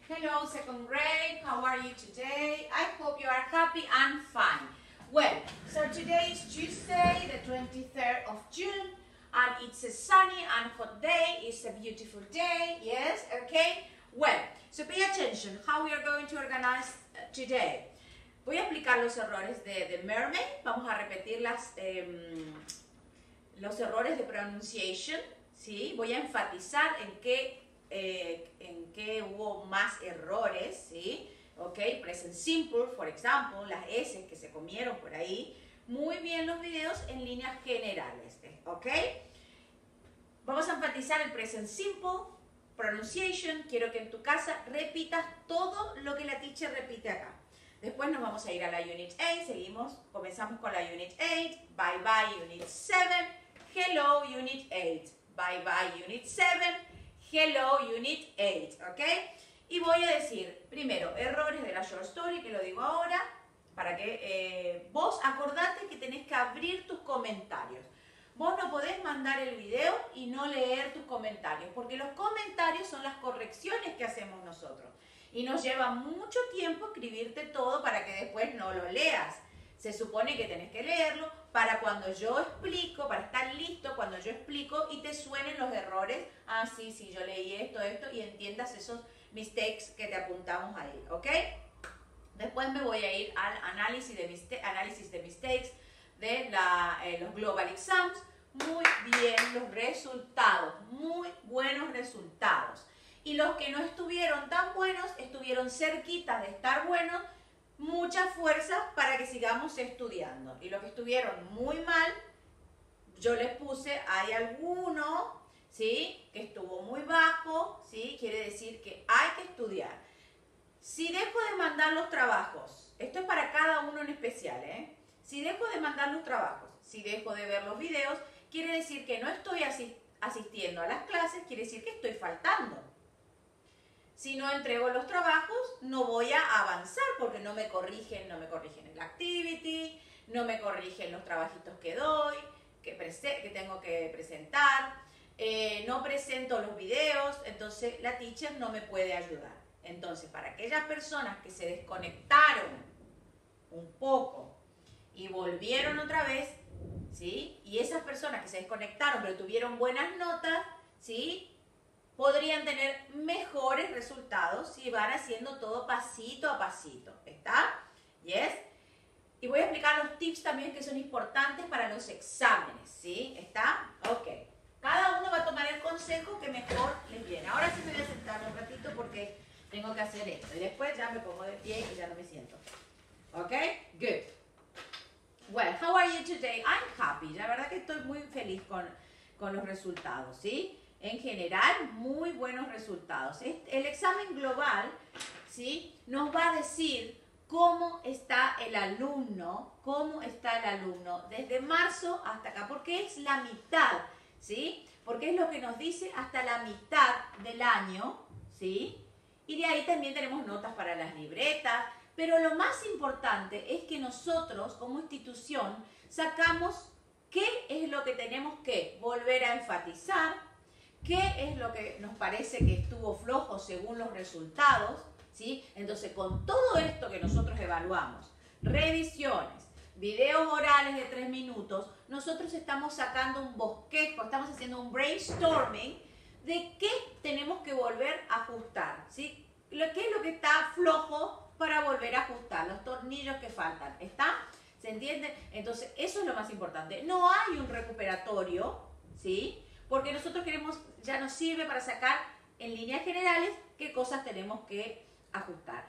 Hello, second grade. How are you today? I hope you are happy and fine. Well, so today is Tuesday, the 23rd of June, and it's a sunny and hot day. It's a beautiful day, yes, okay? Well, so pay attention how we are going to organize today. Voy a explicar los errores de The Mermaid. Vamos a repetir los errores de pronunciation, ¿sí? Voy a enfatizar en qué hubo más errores, ¿sí? Ok, present simple, por ejemplo, las S que se comieron por ahí. Muy bien los videos en líneas generales, ¿ok? Vamos a enfatizar el present simple, pronunciation. Quiero que en tu casa repitas todo lo que la teacher repite acá. Después nos vamos a ir a la Unit 8, comenzamos con la Unit 8, bye bye Unit 7, hello Unit 8, bye bye Unit 7, hello Unit 8, ¿ok? Y voy a decir, primero, errores de la short story, que lo digo ahora, para que vos acordate que tenés que abrir tus comentarios. Vos no podés mandar el video y no leer tus comentarios, porque los comentarios son las correcciones que hacemos nosotros. Y nos lleva mucho tiempo escribirte todo para que después no lo leas. Se supone que tenés que leerlo para cuando yo explico, para estar listo cuando yo explico y te suenen los errores. Ah, sí, yo leí esto, y entiendas esos mistakes que te apuntamos ahí, ¿ok? Después me voy a ir al análisis de mistakes de los global exams. Muy bien los resultados, muy buenos resultados. Y los que no estuvieron tan buenos, estuvieron cerquitas de estar buenos, mucha fuerza para que sigamos estudiando. Y los que estuvieron muy mal, yo les puse, hay alguno, ¿sí?, que estuvo muy bajo, ¿sí?, quiere decir que hay que estudiar. Si dejo de mandar los trabajos, esto es para cada uno en especial, ¿eh? Si dejo de mandar los trabajos, si dejo de ver los videos, quiere decir que no estoy asistiendo a las clases, quiere decir que estoy faltando. Si no entrego los trabajos, no voy a avanzar porque no me corrigen el activity, no me corrigen los trabajitos que doy, que tengo que presentar, no presento los videos, entonces la teacher no me puede ayudar. Entonces, para aquellas personas que se desconectaron un poco y volvieron otra vez, ¿sí?, y esas personas que se desconectaron pero tuvieron buenas notas, ¿sí?, podrían tener mejores resultados si van haciendo todo pasito a pasito. ¿Está? ¿Yes? Y voy a explicar los tips también que son importantes para los exámenes. ¿Sí? ¿Está? Ok. Cada uno va a tomar el consejo que mejor les viene. Ahora sí me voy a sentar un ratito porque tengo que hacer esto. Y después ya me pongo de pie y ya no me siento. ¿Ok? Good. Well, how are you today? I'm happy. La verdad que estoy muy feliz con los resultados. ¿Sí? En general, muy buenos resultados. El examen global, ¿sí?, nos va a decir cómo está el alumno, desde marzo hasta acá, porque es la mitad, ¿sí? Porque es lo que nos dice hasta la mitad del año, ¿sí? Y de ahí también tenemos notas para las libretas, pero lo más importante es que nosotros, como institución, sacamos qué es lo que tenemos que volver a enfatizar, qué es lo que nos parece que estuvo flojo según los resultados, ¿sí? Entonces, con todo esto que nosotros evaluamos, revisiones, videos orales de 3 minutos, nosotros estamos sacando un bosquejo, estamos haciendo un brainstorming de qué tenemos que volver a ajustar, ¿sí? ¿Qué es lo que está flojo para volver a ajustar? Los tornillos que faltan, ¿está? ¿Se entiende? Entonces, eso es lo más importante. No hay un recuperatorio, ¿sí?, porque nosotros queremos, ya nos sirve para sacar en líneas generales qué cosas tenemos que ajustar.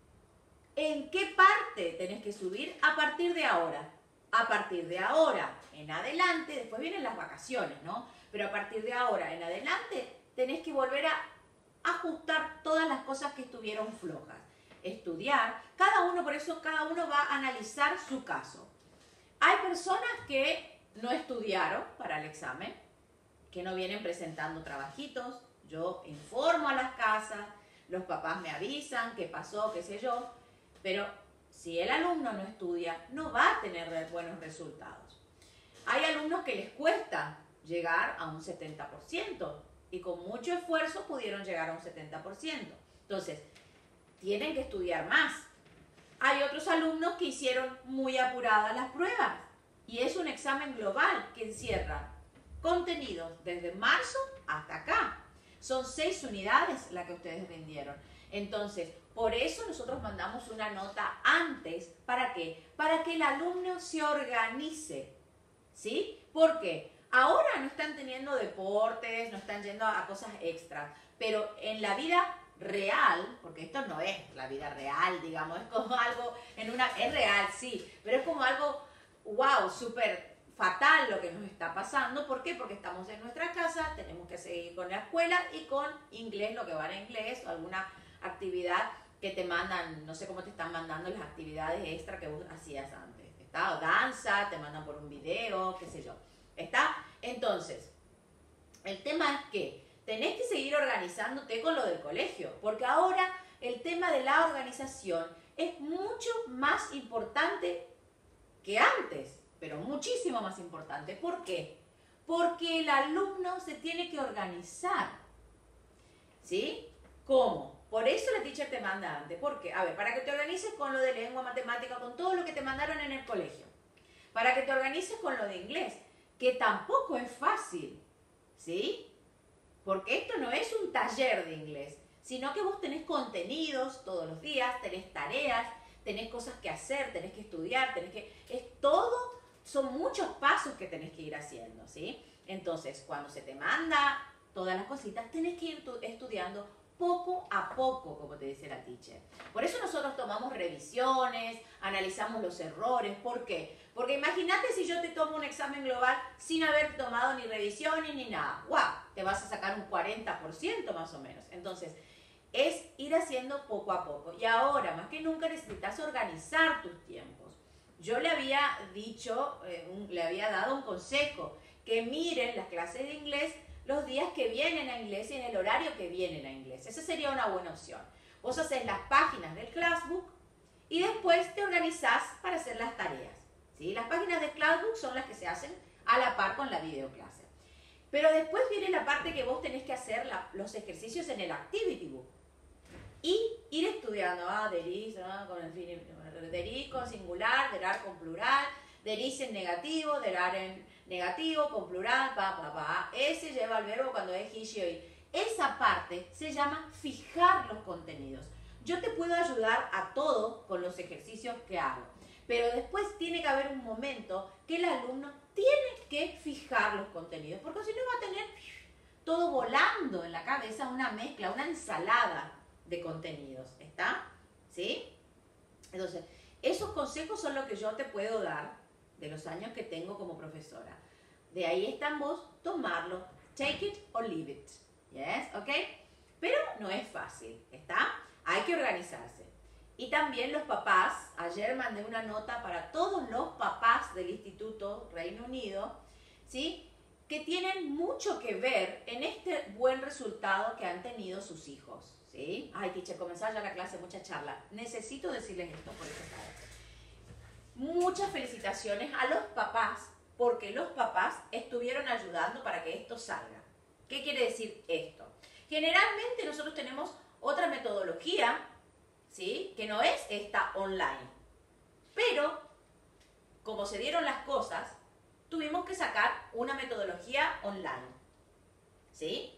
¿En qué parte tenés que subir a partir de ahora? A partir de ahora en adelante, después vienen las vacaciones, ¿no? Pero a partir de ahora en adelante tenés que volver a ajustar todas las cosas que estuvieron flojas. Estudiar, por eso cada uno va a analizar su caso. Hay personas que no estudiaron para el examen, que no vienen presentando trabajitos, yo informo a las casas, los papás me avisan qué pasó, qué sé yo, pero si el alumno no estudia, no va a tener buenos resultados. Hay alumnos que les cuesta llegar a un 70% y con mucho esfuerzo pudieron llegar a un 70%. Entonces, tienen que estudiar más. Hay otros alumnos que hicieron muy apuradas las pruebas y es un examen global que encierra contenidos desde marzo hasta acá. Son 6 unidades las que ustedes rindieron. Entonces, por eso nosotros mandamos una nota antes. ¿Para qué? Para que el alumno se organice. ¿Sí? ¿Por qué? Ahora no están teniendo deportes, no están yendo a cosas extras, pero en la vida real, porque esto no es la vida real, digamos, es como algo, es real, sí, pero es como algo, wow, súper fatal lo que nos está pasando. ¿Por qué? Porque estamos en nuestra casa, tenemos que seguir con la escuela y con inglés, lo que va en inglés, o alguna actividad que te mandan, no sé cómo te están mandando las actividades extra que vos hacías antes, ¿está? O danza, te mandan por un video, qué sé yo, ¿está? Entonces, el tema es que tenés que seguir organizándote con lo del colegio, porque ahora el tema de la organización es mucho más importante que antes, pero muchísimo más importante. ¿Por qué? Porque el alumno se tiene que organizar, ¿sí? ¿Cómo? Por eso la teacher te manda antes. ¿Por qué? A ver, para que te organices con lo de lengua, matemática, con todo lo que te mandaron en el colegio. Para que te organices con lo de inglés, que tampoco es fácil, ¿sí? Porque esto no es un taller de inglés, sino que vos tenés contenidos todos los días, tenés tareas, tenés cosas que hacer, tenés que estudiar, es todo, son muchos pasos que tenés que ir haciendo, ¿sí? Entonces, cuando se te manda todas las cositas, tenés que ir estudiando poco a poco, como te dice la teacher. Por eso nosotros tomamos revisiones, analizamos los errores. ¿Por qué? Porque imagínate si yo te tomo un examen global sin haber tomado ni revisiones ni nada. ¡Wow! Te vas a sacar un 40% más o menos. Entonces, es ir haciendo poco a poco. Y ahora, más que nunca, necesitas organizar tus tiempos. Yo le había dicho, le había dado un consejo, que miren las clases de inglés los días que vienen a inglés y en el horario que vienen a inglés. Esa sería una buena opción. Vos haces las páginas del Classbook y después te organizás para hacer las tareas, ¿sí? Las páginas del Classbook son las que se hacen a la par con la videoclase. Pero después viene la parte que vos tenés que hacer los ejercicios en el Activity Book. Y ir estudiando, there is, con el fin, there is con singular, there are con plural, there is en negativo, there are en negativo, con plural, ese lleva el verbo cuando es he, she, it. Esa parte se llama fijar los contenidos. Yo te puedo ayudar a todo con los ejercicios que hago, pero después tiene que haber un momento que el alumno tiene que fijar los contenidos, porque si no va a tener todo volando en la cabeza, una mezcla, una ensalada de contenidos, ¿está? ¿Sí? Entonces, esos consejos son los que yo te puedo dar de los años que tengo como profesora. De ahí está en vos tomarlo, take it or leave it, ¿yes? ¿Ok? Pero no es fácil, ¿está? Hay que organizarse. Y también los papás, ayer mandé una nota para todos los papás del Instituto Reino Unido, ¿sí? Que tienen mucho que ver en este buen resultado que han tenido sus hijos, ¿sí? Ay, teacher, comenzar ya la clase, mucha charla. Necesito decirles esto por eso. Muchas felicitaciones a los papás, porque los papás estuvieron ayudando para que esto salga. ¿Qué quiere decir esto? Generalmente nosotros tenemos otra metodología, ¿sí? Que no es esta online. Pero, como se dieron las cosas, tuvimos que sacar una metodología online, ¿sí?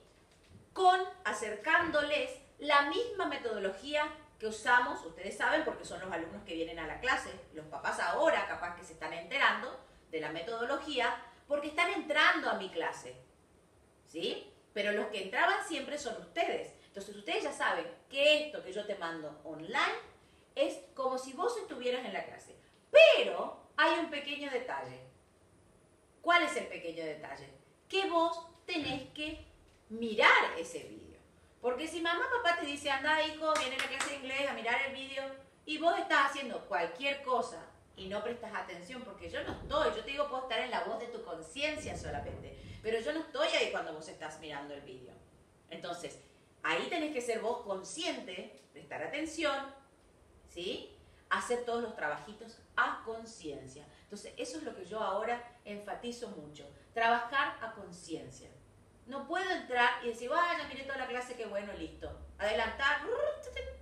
Acercándoles la misma metodología que usamos, ustedes saben porque son los alumnos que vienen a la clase, los papás ahora capaz que se están enterando de la metodología porque están entrando a mi clase, ¿sí? Pero los que entraban siempre son ustedes. Entonces ustedes ya saben que esto que yo te mando online es como si vos estuvieras en la clase. Pero hay un pequeño detalle. ¿Cuál es el pequeño detalle? Que vos tenés que mirar ese vídeo. Porque si mamá o papá te dice, anda hijo, viene a la clase de inglés a mirar el vídeo, y vos estás haciendo cualquier cosa y no prestas atención, porque yo no estoy, yo te digo, puedo estar en la voz de tu conciencia solamente, pero yo no estoy ahí cuando vos estás mirando el vídeo. Entonces, ahí tenés que ser vos consciente, prestar atención, ¿sí? Hacer todos los trabajitos a conciencia. Entonces, eso es lo que yo ahora enfatizo mucho, trabajar a conciencia. No puedo entrar y decir, vaya, miré toda la clase, qué bueno, listo. Adelantar,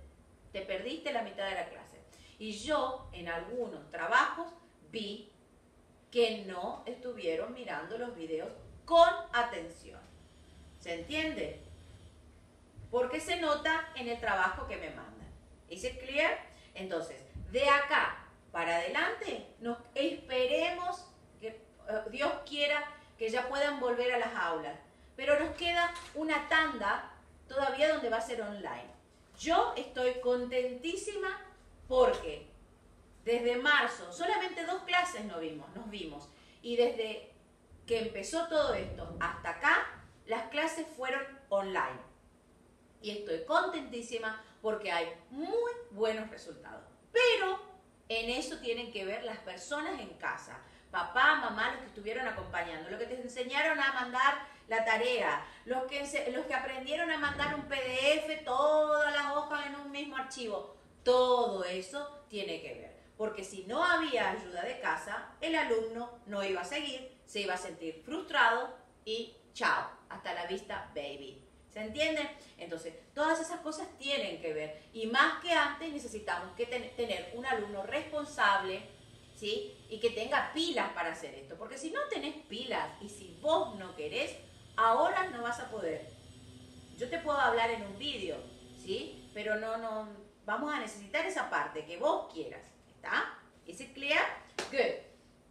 te perdiste la mitad de la clase. Y yo en algunos trabajos vi que no estuvieron mirando los videos con atención. ¿Se entiende? Porque se nota en el trabajo que me mandan. ¿Is it clear? Entonces, de acá para adelante, esperemos que Dios quiera que ya puedan volver a las aulas. Pero nos queda una tanda todavía donde va a ser online. Yo estoy contentísima porque desde marzo solamente 2 clases nos vimos. Y desde que empezó todo esto hasta acá, las clases fueron online. Y estoy contentísima porque hay muy buenos resultados. Pero en eso tienen que ver las personas en casa. Papá, mamá, los que estuvieron acompañando, los que te enseñaron a mandar la tarea, los que aprendieron a mandar un PDF, todas las hojas en un mismo archivo. Todo eso tiene que ver. Porque si no había ayuda de casa, el alumno no iba a seguir, se iba a sentir frustrado y chao, hasta la vista, baby. ¿Se entiende? Entonces, todas esas cosas tienen que ver. Y más que antes necesitamos que tener un alumno responsable, ¿sí? Y que tenga pilas para hacer esto. Porque si no tenés pilas y si vos no querés, ahora no vas a poder. Yo te puedo hablar en un vídeo, ¿sí? Pero no, vamos a necesitar esa parte que vos quieras. ¿Está? Is it clear? Good.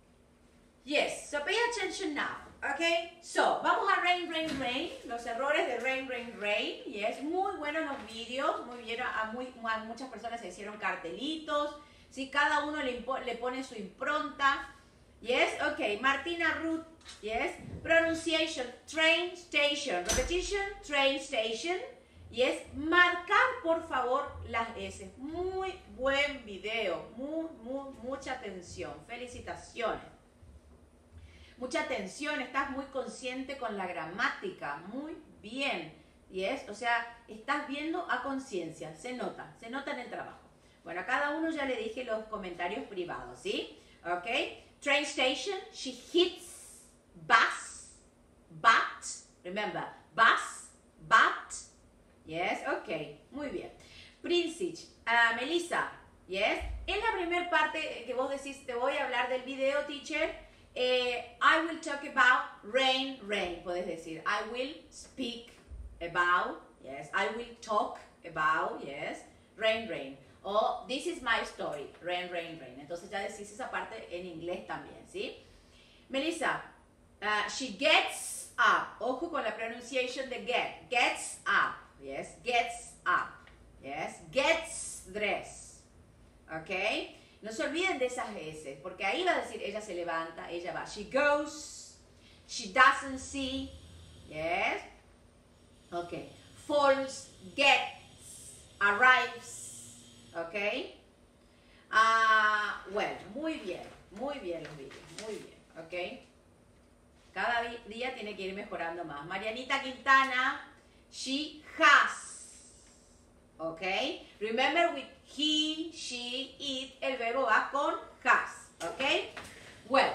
Yes, so pay attention now. Okay, so, vamos a rain, los errores de rain, y es muy bueno los vídeos, muy bien, a muchas personas se hicieron cartelitos, ¿sí? Cada uno le pone su impronta, yes, okay, Martina Ruth, yes, pronunciation, train station, repetition, train station, yes, marcar por favor las S, muy buen video, mucha atención, felicitaciones. Mucha atención, estás muy consciente con la gramática, muy bien. ¿Yes? O sea, estás viendo a conciencia, se nota en el trabajo. Bueno, a cada uno ya le dije los comentarios privados, ¿sí? ¿Ok? Train station, she hits bus, but, remember, bus, but, yes, ok, muy bien. Princich, Melissa, yes, en la primera parte que vos decís, te voy a hablar del video, teacher, I will talk about rain. Puedes decir, I will speak about, yes. I will talk about, yes. Rain. O this is my story, rain. Entonces ya decís esa parte en inglés también, ¿sí? Melissa, she gets up. Ojo con la pronunciation de get. Gets up, yes. Gets up, yes. Gets dressed, ¿ok? No se olviden de esas S, porque ahí va a decir, ella se levanta, ella va. She goes, she doesn't see, yes. Ok. Falls, gets, arrives, ok. Bueno, muy bien los vídeos, muy bien, ok. Cada día tiene que ir mejorando más. Marianita Quintana, she has, ok. Remember with he, she, it, el verbo va con has, ¿ok? Well,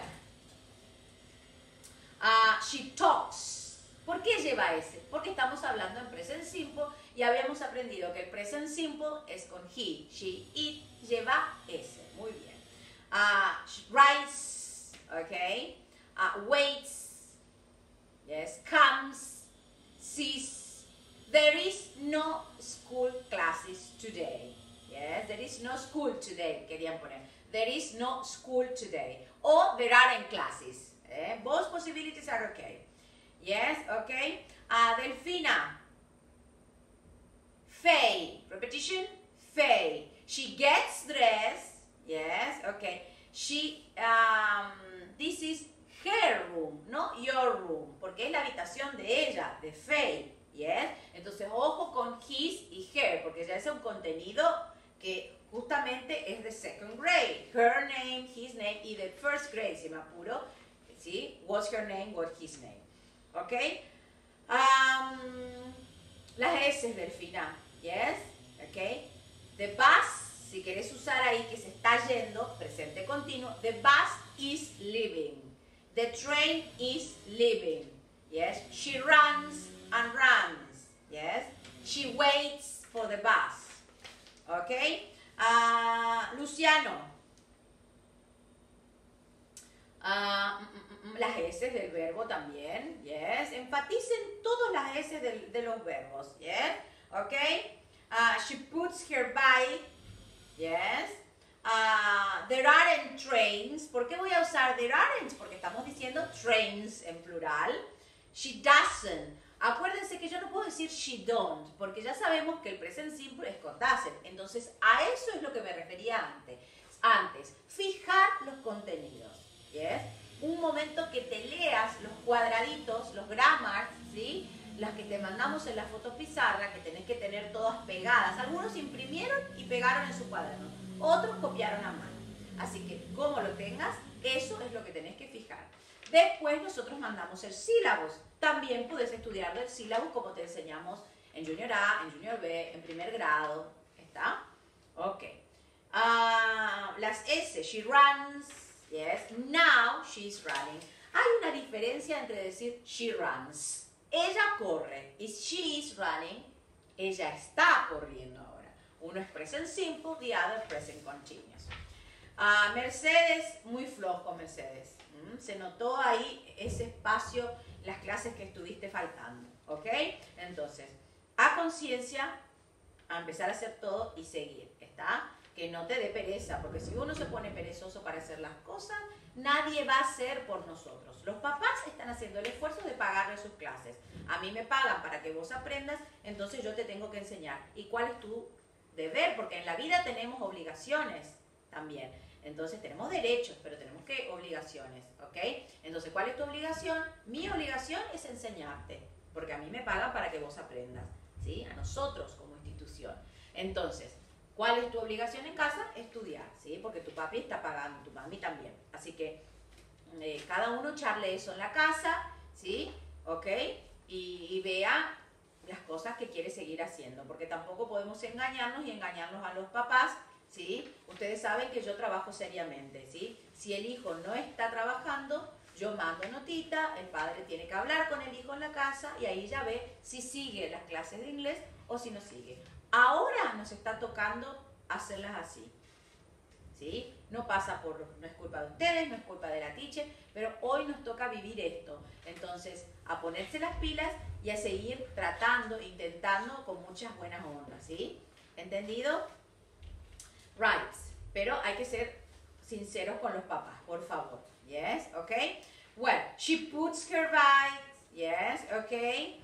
she talks. ¿Por qué lleva ese? Porque estamos hablando en present simple y habíamos aprendido que el present simple es con he, she, it, lleva ese. Muy bien. Writes, ¿ok? Waits, yes, comes, sees. There is no school classes today. Yes, there is no school today, querían poner. There is no school today. O there aren't classes. Both possibilities are okay. Yes, okay. Delfina. Faye. Repetition. Faye. She gets dressed. Yes, okay. She, this is her room, no your room. Porque es la habitación de ella, de Faye. Yes. Entonces, ojo con his y her, porque ya es un contenido que justamente es de second grade. Her name, his name, y de first grade, si me apuro, ¿sí? What's her name, what's his name. ¿Ok? Las S del final, yes, ¿ok? The bus, si querés usar ahí que se está yendo, presente continuo, the bus is leaving. The train is leaving, yes. She runs and runs, yes. She waits for the bus. ¿Ok? Luciano. Las S del verbo también, yes. Enfaticen todas las S de los verbos, yes. ¿Ok? She puts her bike, yes. There aren't trains. ¿Por qué voy a usar there aren't? Porque estamos diciendo trains en plural. She doesn't. Acuérdense que yo no puedo decir she don't, porque ya sabemos que el present simple es con doesn't. Entonces, a eso es lo que me refería antes. Fijar los contenidos, ¿yes? Un momento que te leas los cuadraditos, los grammars, ¿sí? Las que te mandamos en la fotopizarra, que tenés que tener todas pegadas. Algunos imprimieron y pegaron en su cuaderno. Otros copiaron a mano. Así que, como lo tengas, eso es lo que tenés que fijar. Después nosotros mandamos el sílabus. También puedes estudiar del sílabus como te enseñamos en Junior A, en Junior B, en primer grado. ¿Está? Ok. Las S, she runs. Yes. Now she's running. Hay una diferencia entre decir she runs. Ella corre. Y she is running. Ella está corriendo ahora. Uno es present simple, the other present continuous. Mercedes, muy flojo Mercedes. Se notó ahí ese espacio, las clases que estuviste faltando. ¿Ok? Entonces, a conciencia, a empezar a hacer todo y seguir. ¿Está? Que no te dé pereza, porque si uno se pone perezoso para hacer las cosas, nadie va a hacer por nosotros. Los papás están haciendo el esfuerzo de pagarle sus clases. A mí me pagan para que vos aprendas, entonces yo te tengo que enseñar. ¿Y cuál es tu deber? Porque en la vida tenemos obligaciones también. Entonces tenemos derechos, pero tenemos que obligaciones, ¿ok? Entonces, ¿cuál es tu obligación? Mi obligación es enseñarte, porque a mí me pagan para que vos aprendas, ¿sí? A nosotros como institución. Entonces, ¿cuál es tu obligación en casa? Estudiar, ¿sí? Porque tu papi está pagando, tu mami también. Así que cada uno echarle eso en la casa, ¿sí? ¿Ok? Y vea las cosas que quiere seguir haciendo, porque tampoco podemos engañarnos y engañarnos a los papás, ¿sí? Ustedes saben que yo trabajo seriamente, ¿sí? Si el hijo no está trabajando, yo mando notita, el padre tiene que hablar con el hijo en la casa y ahí ya ve si sigue las clases de inglés o si no sigue. Ahora nos está tocando hacerlas así, ¿sí? No pasa por, no es culpa de ustedes, no es culpa de la teacher, pero hoy nos toca vivir esto. Entonces, a ponerse las pilas y a seguir tratando, intentando con muchas buenas ondas, ¿sí? ¿Entendido? Right. Pero hay que ser sinceros con los papás, por favor. Yes, okay? Well, she puts her bike. Yes, okay?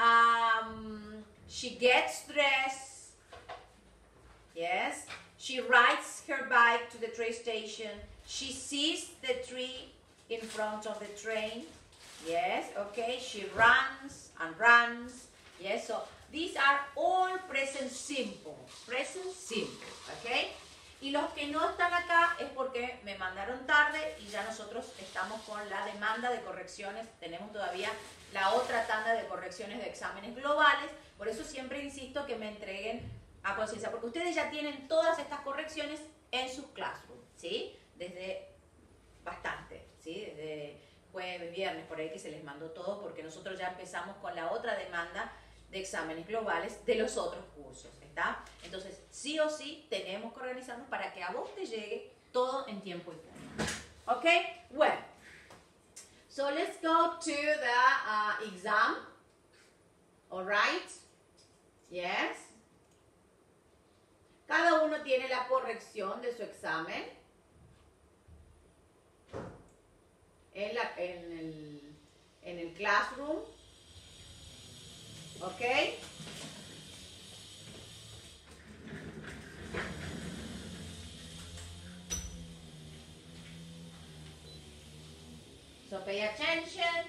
She gets dressed. Yes. She rides her bike to the train station. She sees the tree in front of the train. Yes, okay. She runs and runs. Yes, so these are all present simple. Present simple, okay? Y los que no están acá es porque me mandaron tarde y ya nosotros estamos con la demanda de correcciones. Tenemos todavía la otra tanda de correcciones de exámenes globales. Por eso siempre insisto que me entreguen a conciencia, porque ustedes ya tienen todas estas correcciones en sus classrooms, ¿sí? Desde bastante, ¿sí? Desde jueves, viernes, por ahí que se les mandó todo, porque nosotros ya empezamos con la otra demanda de exámenes globales de los otros cursos, ¿está? Entonces, sí o sí, tenemos que organizarnos para que a vos te llegue todo en tiempo y forma. ¿Ok? Well, so let's go to the exam. All right? Yes? Cada uno tiene la corrección de su examen en el classroom. ¿Ok? So pay attention.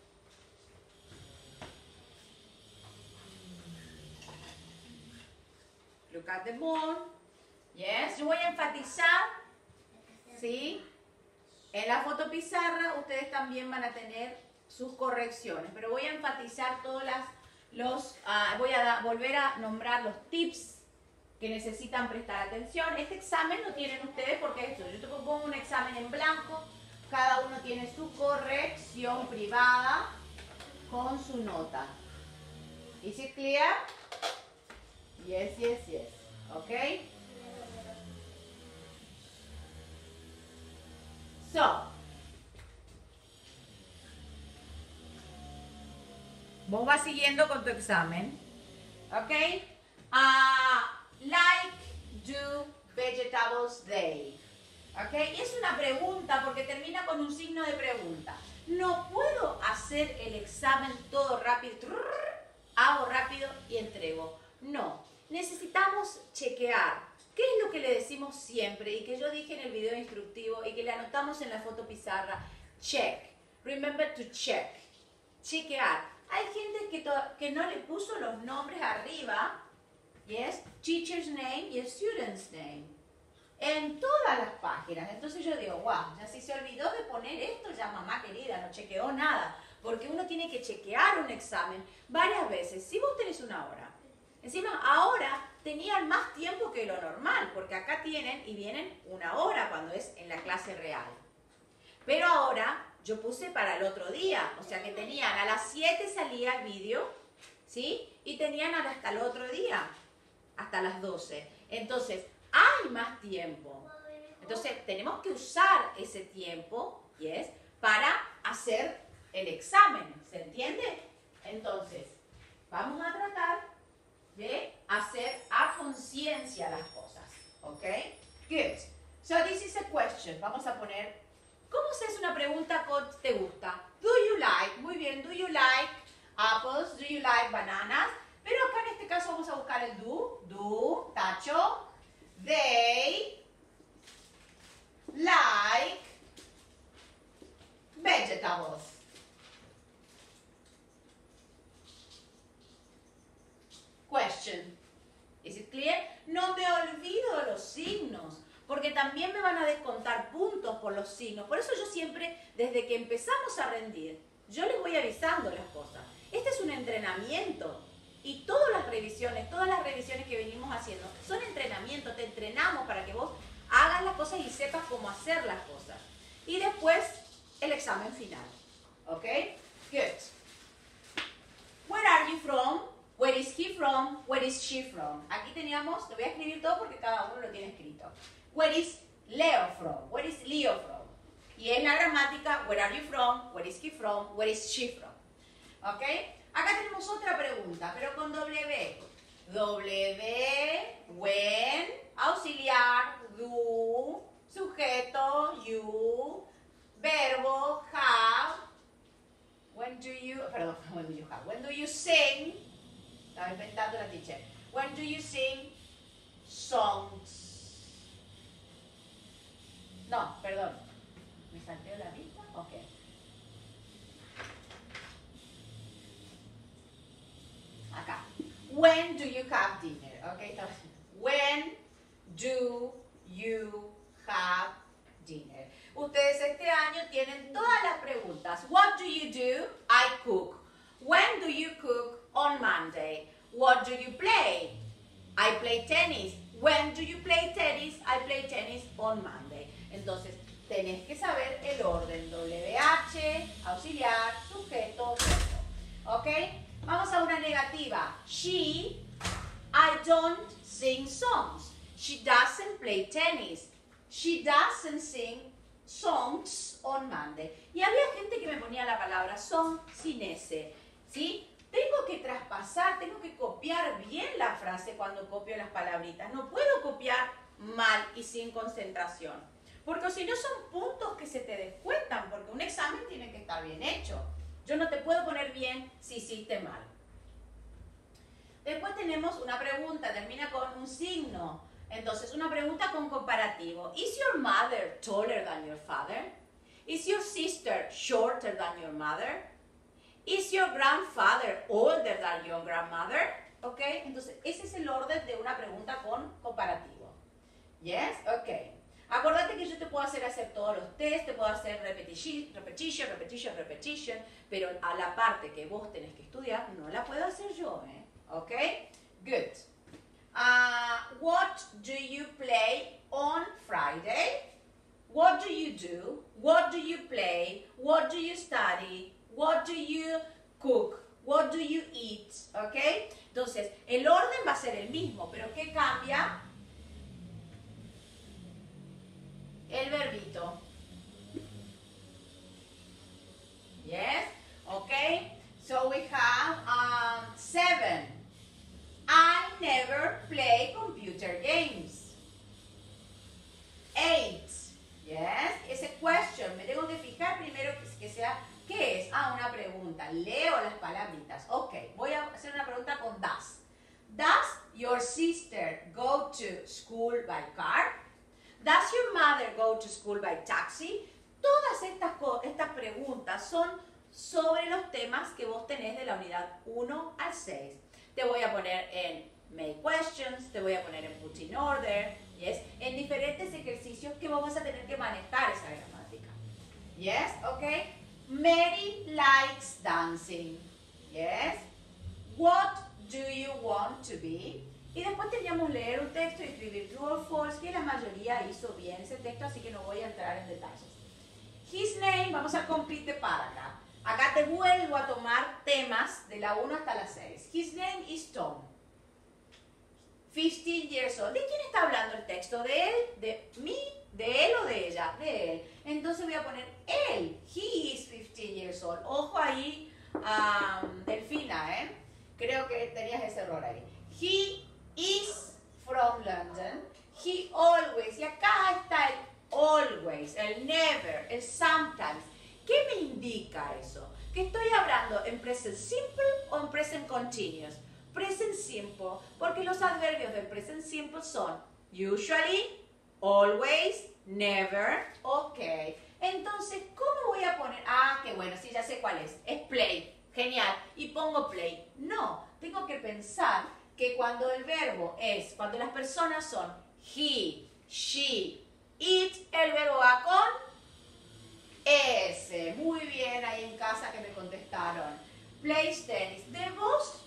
Look at the board. Yes, yo voy a enfatizar, ¿sí? En la fotopizarra ustedes también van a tener sus correcciones, pero voy a enfatizar todos voy a volver a nombrar los tips que necesitan prestar atención. Este examen lo tienen ustedes porque esto, yo te pongo un examen en blanco, cada uno tiene su corrección privada con su nota. ¿Is it clear? Yes, yes, yes. ¿Ok? So, vos vas siguiendo con tu examen. ¿Ok? Like, do, vegetables, they. ¿Ok? Y es una pregunta porque termina con un signo de pregunta. No puedo hacer el examen todo rápido. Hago rápido y entrego. No. Necesitamos chequear. ¿Qué es lo que le decimos siempre y que yo dije en el video instructivo y que le anotamos en la foto pizarra? Check. Remember to check. Chequear. Hay gente que no le puso los nombres arriba. Yes, teacher's name y student's name. En todas las páginas. Entonces yo digo, wow, ya si se olvidó de poner esto, ya mamá querida, no chequeó nada. Porque uno tiene que chequear un examen varias veces. Si vos tenés una hora. Encima, ahora tenían más tiempo que lo normal, porque acá tienen y vienen una hora cuando es en la clase real. Pero ahora yo puse para el otro día, o sea que tenían a las 7 salía el vídeo, ¿sí? Y tenían hasta el otro día, hasta las 12. Entonces, hay más tiempo. Entonces, tenemos que usar ese tiempo, ¿yes? Para hacer el examen, ¿se entiende? Entonces, vamos a tratar de hacer a conciencia las cosas, ¿ok? Good. So this is a question. Vamos a poner, ¿cómo se hace una pregunta con te gusta? Do you like? Muy bien, do you like apples? Do you like bananas? Pero acá en este caso vamos a buscar el do. Do, tacho. They like vegetables. Question. Is it clear? No me olvido de los signos, porque también me van a descontar puntos por los signos. Por eso yo siempre, desde que empezamos a rendir, yo les voy avisando las cosas. Este es un entrenamiento y todas las revisiones que venimos haciendo son entrenamiento. Te entrenamos para que vos hagas las cosas y sepas cómo hacer las cosas. Y después el examen final. ¿Ok? Good. Where are you from? Where is he from? Where is she from? Aquí teníamos, lo voy a escribir todo porque cada uno lo tiene escrito. Where is Leo from? Where is Leo from? Y en la gramática, where are you from? Where is he from? Where is she from? ¿Ok? Acá tenemos otra pregunta, pero con W. W, when, auxiliar, do, sujeto, you, verbo, have, when do you sing, estaba inventando la teacher, when do you sing songs? No, perdón, me salteo la vista, ok. Acá. When do you have dinner? Okay, when do you have dinner? Ustedes este año tienen todas las preguntas. What do you do? I cook. When do you cook? On Monday. What do you play? I play tennis. When do you play tennis? I play tennis on Monday. Entonces, tenés que saber el orden. WH, auxiliar, sujeto, verbo. ¿Ok? Vamos a una negativa. She, I don't sing songs. She doesn't play tennis. She doesn't sing songs on Monday. Y había gente que me ponía la palabra song sin S. ¿Sí? Tengo que traspasar, tengo que copiar bien la frase cuando copio las palabritas. No puedo copiar mal y sin concentración. Porque si no son puntos que se te descuentan, porque un examen tiene que estar bien hecho. Yo no te puedo poner bien si hiciste mal. Después tenemos una pregunta, termina con un signo. Entonces, una pregunta con comparativo. Is your mother taller than your father? Is your sister shorter than your mother? Is your grandfather older than your grandmother? ¿Ok? Entonces, ese es el orden de una pregunta con comparativo. ¿Yes? Ok. Acuérdate que yo te puedo hacer todos los test, te puedo hacer repetition, pero a la parte que vos tenés que estudiar no la puedo hacer yo, ¿eh? ¿Ok? Good. What do you play on Friday? What do you do? What do you play? What do you study? What do you cook? What do you eat? ¿Ok? Entonces, el orden va a ser el mismo. mismo, pero ¿qué cambia? El verbito. Yes? Okay? So we have 7. I never play computer games. 8. Yes? Ese question. Me tengo que fijar primero que sea, ¿qué es? Ah, una pregunta. Leo las palabritas. Ok, voy a hacer una pregunta con does. Does your sister go to school by car? Does your mother go to school by taxi? Todas estas preguntas son sobre los temas que vos tenés de la unidad 1 al 6. Te voy a poner en make questions, te voy a poner en put in order, yes, en diferentes ejercicios que vos vas a tener que manejar esa gramática. Yes, okay. Mary likes dancing. Yes. What do you want to be? Y después teníamos leer un texto y escribir true or false, que la mayoría hizo bien ese texto, así que no voy a entrar en detalles. His name, vamos a complete the paragraph. Acá te vuelvo a tomar temas de la 1 hasta la 6. His name is Tom. 15 years old. ¿De quién está hablando el texto? ¿De él? ¿De mí? ¿De él o de ella? De él. Entonces voy a poner él. He is 15 years old. Ojo ahí, Delfina, ¿eh? Creo que tenías ese error ahí. He is from London. He always. Y acá está el always, el never, el sometimes. ¿Qué me indica eso? Que estoy hablando en present simple o en present continuous. Present simple, porque los adverbios del present simple son usually, always, never, okay. Entonces, ¿cómo voy a poner? Ah, qué bueno, sí, ya sé cuál es. Es play. Genial. Y pongo play. No, tengo que pensar que cuando el verbo es, cuando las personas son he, she, it, el verbo va con S. Muy bien, ahí en casa que me contestaron. Plays tennis. De vos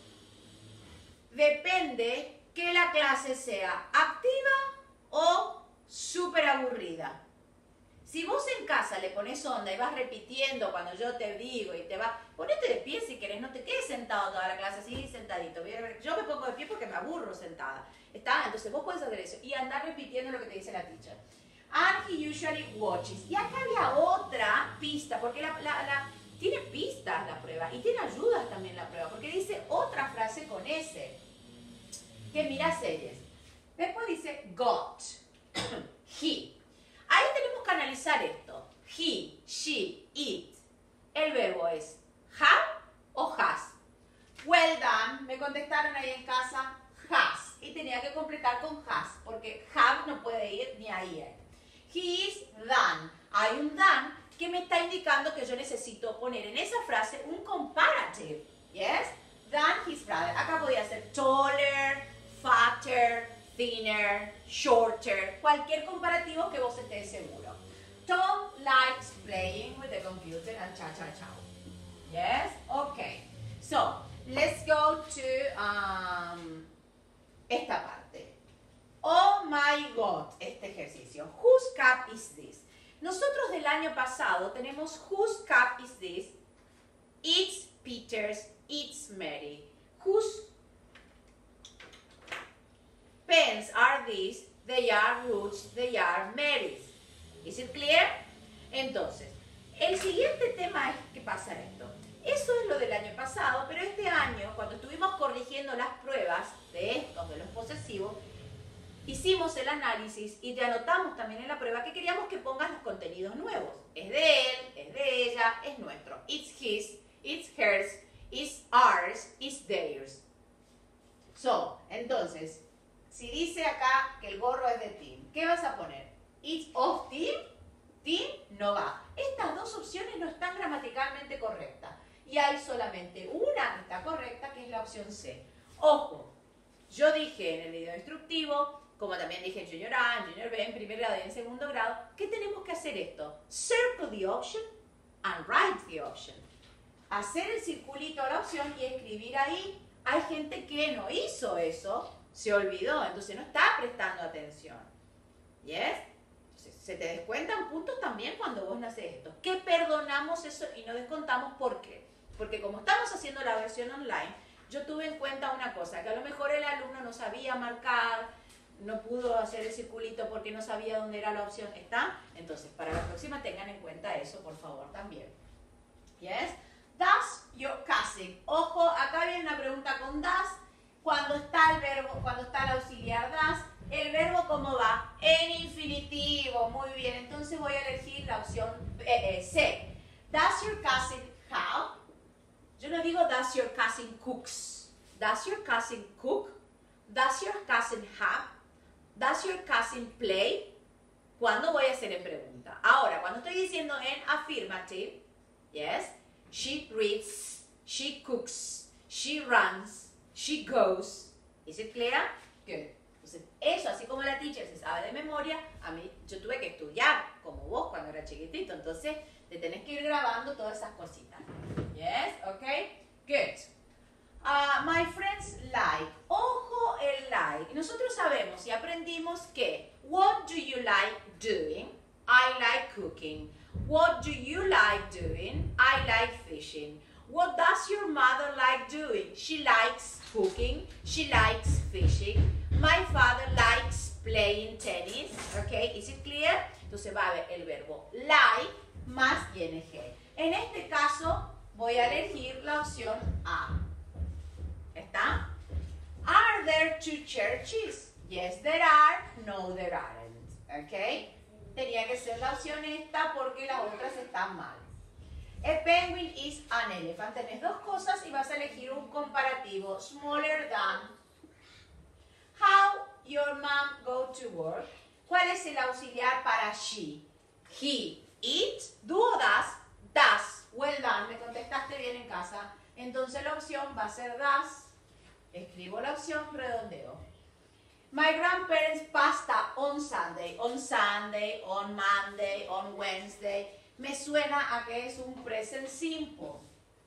depende que la clase sea activa o súper aburrida. Si vos en casa le pones onda y vas repitiendo cuando yo te digo y te vas, ponete de pie si querés, no te quedes sentado toda la clase así sentadito. Yo me pongo de pie porque me aburro sentada. Entonces vos puedes hacer eso y andar repitiendo lo que te dice la teacher. And he usually watches. Y acá había otra pista, porque tiene pistas la prueba y tiene ayudas también la prueba, porque dice otra frase con S, que mira series. Después dice got, he. Ahí tenemos que analizar esto. He, she, it. El verbo es have o has. Well done. Me contestaron ahí en casa has. Y tenía que completar con has, porque have no puede ir ni ahí. He is done. Hay un done que me está indicando que yo necesito poner en esa frase un comparative. Yes? Than his brother. Acá podría ser taller, fatter, thinner, shorter. Cualquier comparativo que vos estés seguro. Tom likes playing with the computer and cha-cha-cha. Yes? Okay. So, let's go to esta parte. Oh my God, este ejercicio. Whose cup is this? Nosotros del año pasado tenemos whose cup is this? It's Peter's, it's Mary. Whose pens are these? They are Ruth's, they are Mary's. Is it clear? Entonces, el siguiente tema es que pasa esto. Eso es lo del año pasado, pero este año, cuando estuvimos corrigiendo las pruebas de estos, de los posesivos, hicimos el análisis y te anotamos también en la prueba que queríamos que pongas los contenidos nuevos. Es de él, es de ella, es nuestro. It's his, it's hers, it's ours, it's theirs. So, entonces, si dice acá que el gorro es de Tim, ¿qué vas a poner? It's of Tim. Tim no va. Estas dos opciones no están gramaticalmente correctas. Y hay solamente una que está correcta, que es la opción C. Ojo, yo dije en el video instructivo, como también dije en Junior A, en Junior B, en primer grado y en segundo grado, que tenemos que hacer esto. Circle the option and write the option. Hacer el circulito a la opción y escribir ahí. Hay gente que no hizo eso, se olvidó, entonces no está prestando atención. ¿Yes? Entonces, se te descuentan puntos también cuando vos no haces esto. Que perdonamos eso y no descontamos, ¿por qué? Porque como estamos haciendo la versión online, yo tuve en cuenta una cosa, que a lo mejor el alumno no sabía marcar, no pudo hacer el circulito porque no sabía dónde era la opción, ¿está? Entonces, para la próxima tengan en cuenta eso, por favor, también. Yes? Does your cousin. Ojo, acá viene una pregunta con does. Cuando está el verbo, cuando está el auxiliar does, ¿el verbo cómo va? En infinitivo. Muy bien, entonces voy a elegir la opción C. Does your cousin have? Yo no digo does your cousin cooks. Does your cousin cook? Does your cousin have? Does your cousin play? ¿Cuándo voy a hacer en pregunta? Ahora, cuando estoy diciendo en affirmative, yes, she reads, she cooks, she runs, she goes. Is it clear? Good. Entonces, eso, así como la teacher se sabe de memoria, a mí, yo tuve que estudiar, como vos cuando era chiquitito, entonces te tenés que ir grabando todas esas cositas. Yes, okay, good. My friends like. Ojo el like. Nosotros sabemos y aprendimos que what do you like doing? I like cooking. What do you like doing? I like fishing. What does your mother like doing? She likes cooking. She likes fishing. My father likes playing tennis. Okay, is it clear? Entonces va a haber el verbo like más ing. En este caso voy a elegir la opción A. ¿Está? Are there two churches? Yes, there are. No, there aren't. ¿Ok? Tenía que ser la opción esta porque las otras están mal. A penguin is an elephant. Tenés dos cosas y vas a elegir un comparativo. Smaller than. How your mom go to work? ¿Cuál es el auxiliar para she? He, it, do o does? Does. Well done. Me contestaste bien en casa. Entonces la opción va a ser does. Escribo la opción, redondeo. My grandparents pasta on Sunday. On Sunday, on Monday, on Wednesday. Me suena a que es un present simple.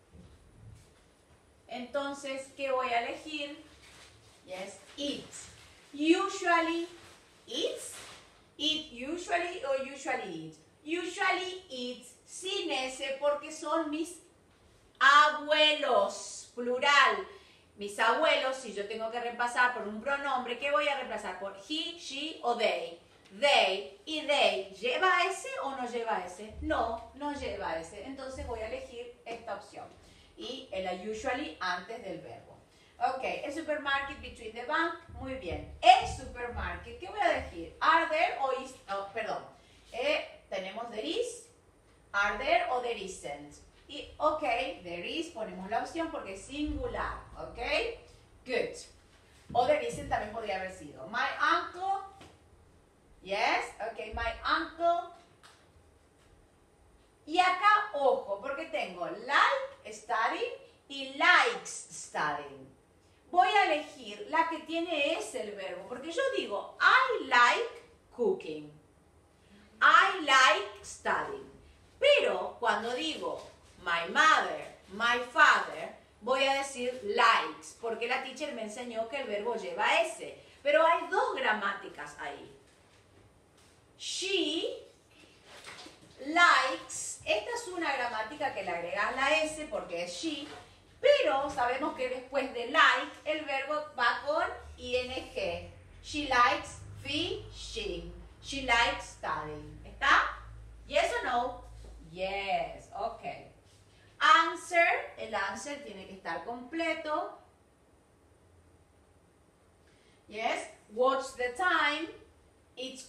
Entonces, ¿qué voy a elegir? Yes, eats. Usually eats. Eat usually o usually eats. Usually eats sin S porque son mis abuelos, plural. Mis abuelos, si yo tengo que reemplazar por un pronombre, ¿qué voy a reemplazar? Por he, she o they. They. ¿Y they lleva S o no lleva S? No, no lleva S. Entonces voy a elegir esta opción. Y el usually antes del verbo. Ok, el supermarket between the bank. Muy bien. El supermarket, ¿qué voy a decir? Are there o is... Oh, perdón. Tenemos there is. Are there o there isn't. Y, ok, there is, ponemos la opción porque es singular, ok, good. O there isn't también podría haber sido. My uncle, yes, ok, my uncle. Y acá, ojo, porque tengo like studying y likes studying. Voy a elegir la que tiene ese el verbo, porque yo digo, I like cooking, I like studying. Pero cuando digo my mother, my father, voy a decir likes, porque la teacher me enseñó que el verbo lleva S. Pero hay dos gramáticas ahí. She likes, esta es una gramática que le agregas la S porque es she, pero sabemos que después de like el verbo va con ing. She likes fishing. She likes studying. ¿Está? Yes or no? Yes, ok. Answer, el answer tiene que estar completo. Yes, what's the time? It's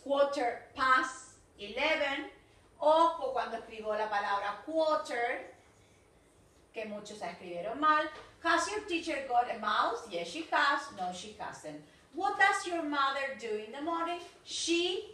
11:15. Ojo cuando escribo la palabra quarter, que muchos la escribieron mal. Has your teacher got a mouse? Yes, she has. No, she hasn't. What does your mother do in the morning? She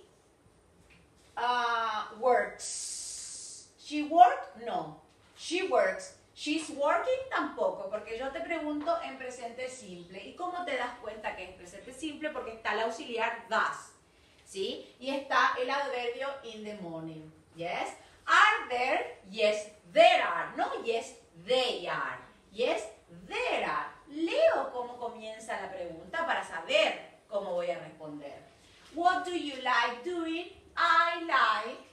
works. She work? No. She works. She's working tampoco, porque yo te pregunto en presente simple. ¿Y cómo te das cuenta que es presente simple? Porque está el auxiliar does, ¿sí? Y está el adverbio in the morning. Yes? Are there? Yes, there are. No, yes, they are. Yes, there are. Leo cómo comienza la pregunta para saber cómo voy a responder. What do you like doing? I like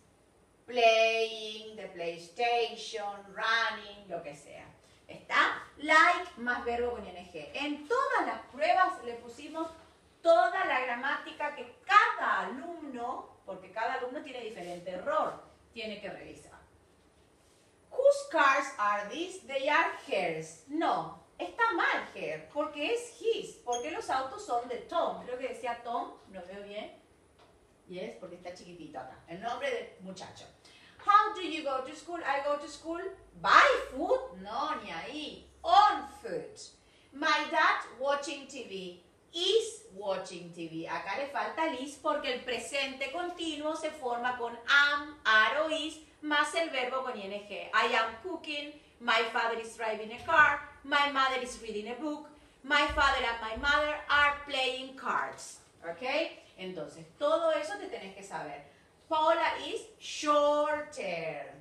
playing, the PlayStation, running, lo que sea. ¿Está? like más verbo con ing. En todas las pruebas le pusimos toda la gramática que cada alumno, porque cada alumno tiene diferente error, tiene que revisar. Whose cars are these? They are hers. No, está mal her, porque es his, porque los autos son de Tom. Creo que decía Tom, ¿lo veo bien? Yes, porque está chiquitito acá. El nombre del muchacho. How do you go to school? I go to school by foot. No, ni ahí. On foot. My dad watching TV. Is watching TV. Acá le falta el is porque el presente continuo se forma con am, are o is más el verbo con ing. I am cooking. My father is driving a car. My mother is reading a book. My father and my mother are playing cards. ¿Ok? Entonces, todo eso te tenés que saber. Paula is shorter.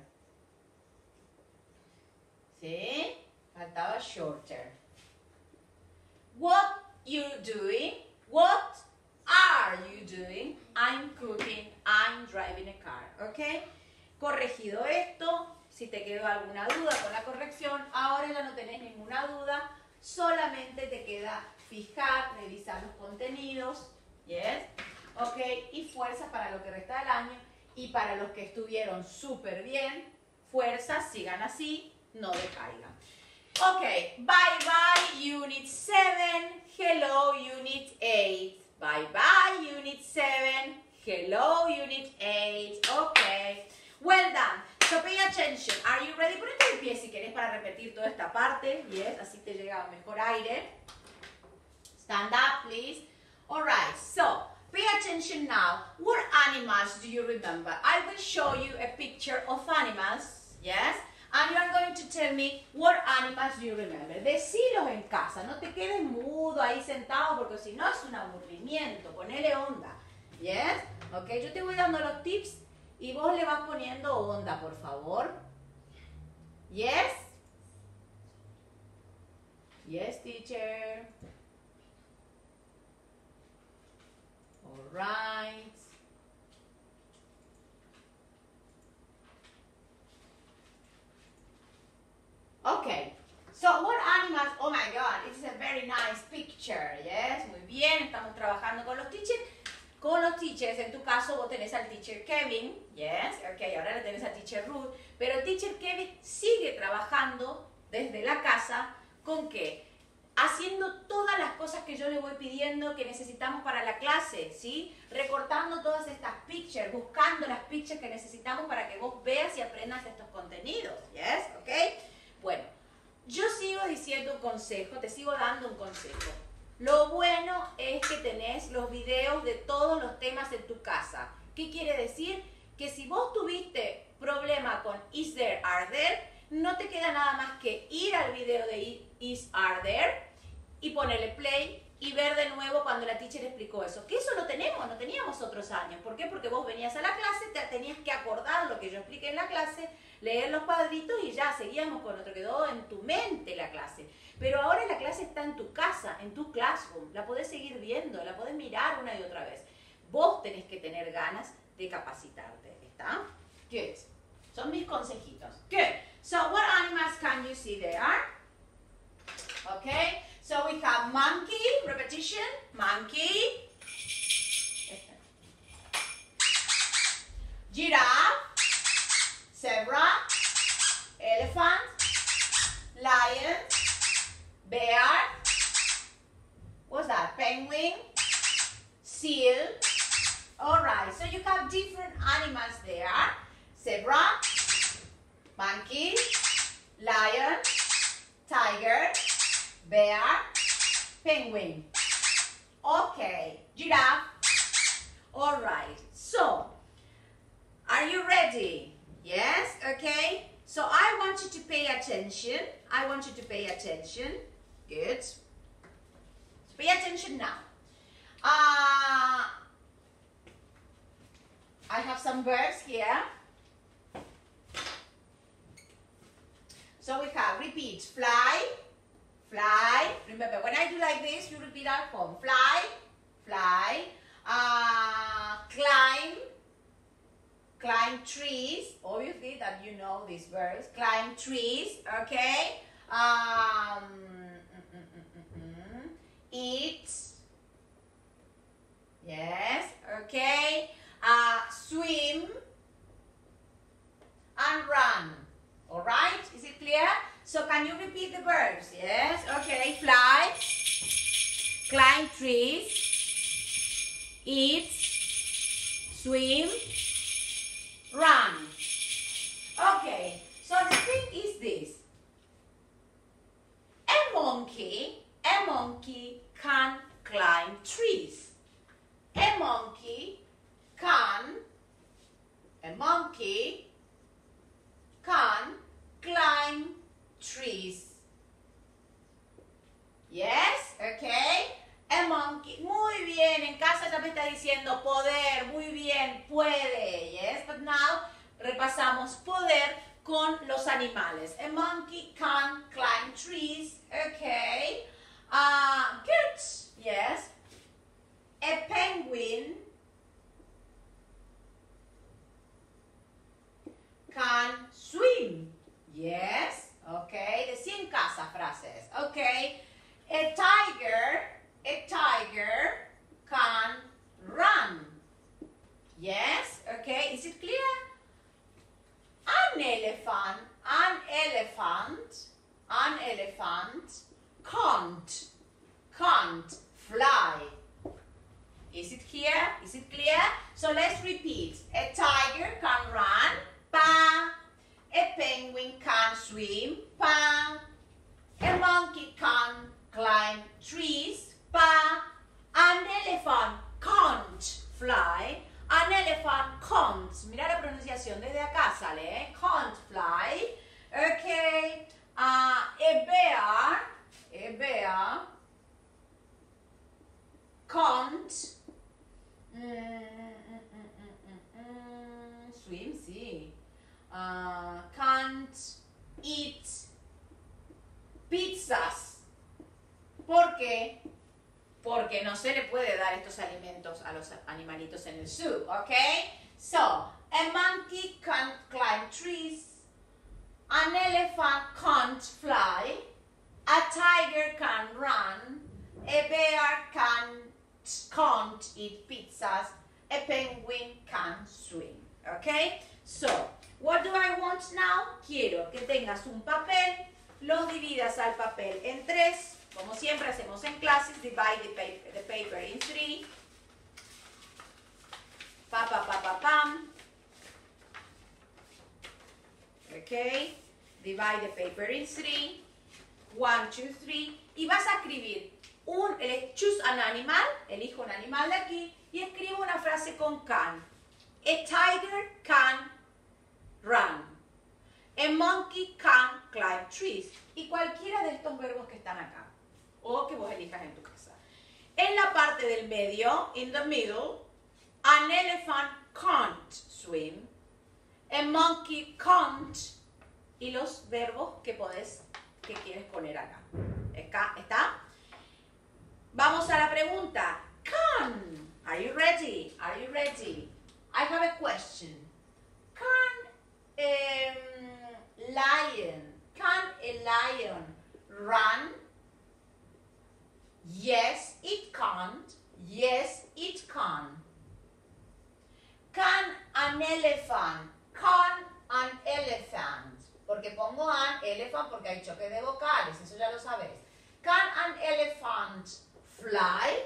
¿Sí? Faltaba shorter. What you doing? What are you doing? I'm cooking. I'm driving a car. ¿Ok? Corregido esto. Si te quedó alguna duda con la corrección, ahora ya no tenés ninguna duda. Solamente te queda fijar, revisar los contenidos. ¿Yes? ¿Ok? Y fuerza para lo que resta del año. Y para los que estuvieron súper bien, fuerza, sigan así, no decaigan. Ok, bye bye Unit 7, hello Unit 8. Bye bye Unit 7, hello Unit 8. Ok, well done. So pay attention. Are you ready? Ponete de pie si querés para repetir toda esta parte. Yes, así te llega mejor aire. Stand up, please. All right, so pay attention now. What animals do you remember? I will show you a picture of animals, yes? And you are going to tell me what animals do you remember. Decilos en casa, no te quedes mudo ahí sentado porque si no es un aburrimiento, ponele onda, yes? Ok, yo te voy dando los tips y vos le vas poniendo onda, por favor. Yes? Yes, teacher. All right. Okay. So what animals? Oh my God, it's a very nice picture. Yes, muy bien. Estamos trabajando con los teachers. Con los teachers, en tu caso, vos tenés al teacher Kevin. Yes. Okay. Ahora le tenés al teacher Ruth. Pero el teacher Kevin sigue trabajando desde la casa. ¿Con qué? Haciendo todas las cosas que yo le voy pidiendo que necesitamos para la clase, ¿sí? Recortando todas estas pictures, buscando las pictures que necesitamos para que vos veas y aprendas estos contenidos, ¿yes? ¿Ok? Bueno, yo sigo diciendo un consejo, te sigo dando un consejo. Lo bueno es que tenés los videos de todos los temas en tu casa. ¿Qué quiere decir? Que si vos tuviste problema con is there, are there, no te queda nada más que ir al video de is, are there y ponerle play y ver de nuevo cuando la teacher explicó eso. Que eso lo tenemos, no teníamos otros años. ¿Por qué? Porque vos venías a la clase, te tenías que acordar lo que yo expliqué en la clase, leer los cuadritos y ya seguíamos con otro. Quedó en tu mente la clase. Pero ahora la clase está en tu casa, en tu classroom. La podés seguir viendo, la podés mirar una y otra vez. Vos tenés que tener ganas de capacitarte. ¿Está? Good. Son mis consejitos. Good. So what animals can you see there? Okay. So we have monkey, repetition, monkey. Giraffe, zebra, elephant, lion, bear. What's that? Penguin, seal. All right, so you have different animals there. Zebra, monkey, lion, tiger, bear, penguin. Okay, giraffe. All right, so are you ready? Yes, okay. So I want you to pay attention. I want you to pay attention. Good. So pay attention now. I have some verbs here. So we have repeat, fly, fly. Remember, when I do like this, you repeat at home. Fly, fly. Climb, climb trees. Obviously that you know these verbs. Climb trees, okay. Eat. Yes, okay. Swim and run. All right, is it clear? So can you repeat the verbs? Yes, okay. Fly, climb trees, eat, swim, run. Okay, so the thing is this. A monkey can climb trees. A monkey can climb trees. Yes, okay. A monkey. Muy bien, en casa ya me está diciendo poder. Muy bien, puede. Yes, but now repasamos poder con los animales. A monkey can climb trees. Okay. Good. Yes. A penguin can swim. Yes. Okay. Decí en casa frases. Okay. A tiger can run. Yes. Okay. Is it clear? An elephant can't fly. Is it here? Is it clear? So let's repeat. A tiger can run. Pa. A penguin can swim. Pa. A monkey can climb trees. Pa. An elephant can't fly. An elephant can't. Mira la pronunciación desde acá sale, ¿eh? Can't fly. Okay. A bear can't swim, sí. Can't eat pizzas. ¿Por qué? Porque no se le puede dar estos alimentos a los animalitos en el zoo, ¿ok? So, a monkey can't climb trees. An elephant can't fly. A tiger can run. A bear can't eat pizzas. A penguin can swim, ¿ok? So, what do I want now? Quiero que tengas un papel, los dividas al papel en 3. Como siempre hacemos en clases, divide the paper in 3. Pam. Okay. Divide the paper in 3. 1, 2, 3. Y vas a escribir choose an animal, elijo un animal de aquí y escribo una frase con can. A tiger can run. A monkey can climb trees. Y cualquiera de estos verbos que están acá. O que vos elijas en tu casa. En la parte del medio, in the middle, an elephant can't swim. A monkey can't. Y los verbos que quieres poner acá. ¿Está? Vamos a la pregunta. Can. Are you ready? Are you ready? I have a question. Can a lion run? Yes, it can't. Yes, it can. Can an elephant? Can an elephant? Porque pongo an elephant porque hay choque de vocales, eso ya lo sabes. Can an elephant fly?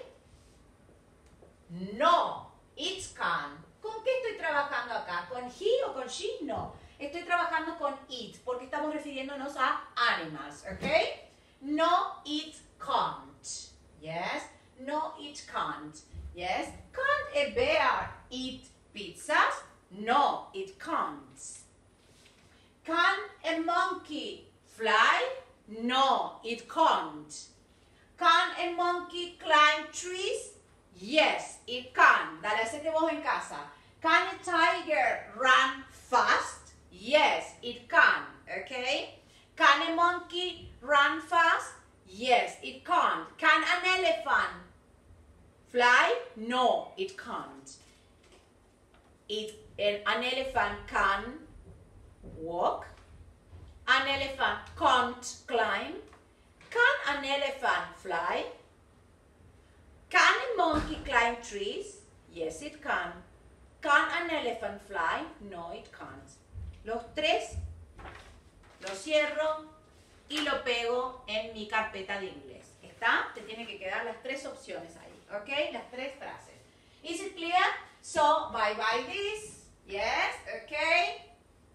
No, it can. ¿Con qué estoy trabajando acá? ¿Con he o con she? No. Estoy trabajando con it porque estamos refiriéndonos a animals, ¿ok? No, it can't. Yes? No, it can't. Yes? Can't a bear eat pizzas? No, it can't. Can a monkey fly? No, it can't. Can a monkey climb trees? Yes, it can. Dale, hacete vos en casa. Can a tiger run fast? Yes, it can. Okay? Can a monkey run fast? Yes, it can. Can an elephant fly? No, it can't. An elephant can walk. an elephant can't climb? Can an elephant fly? Can a monkey climb trees? Yes, it can. Can an elephant fly? No, it can't. Los tres lo cierro y lo pego en mi carpeta de inglés. ¿Está? Te tienen que quedar las tres opciones ahí, ¿ok? Las tres frases. Is it clear? So, bye this. Yes, okay.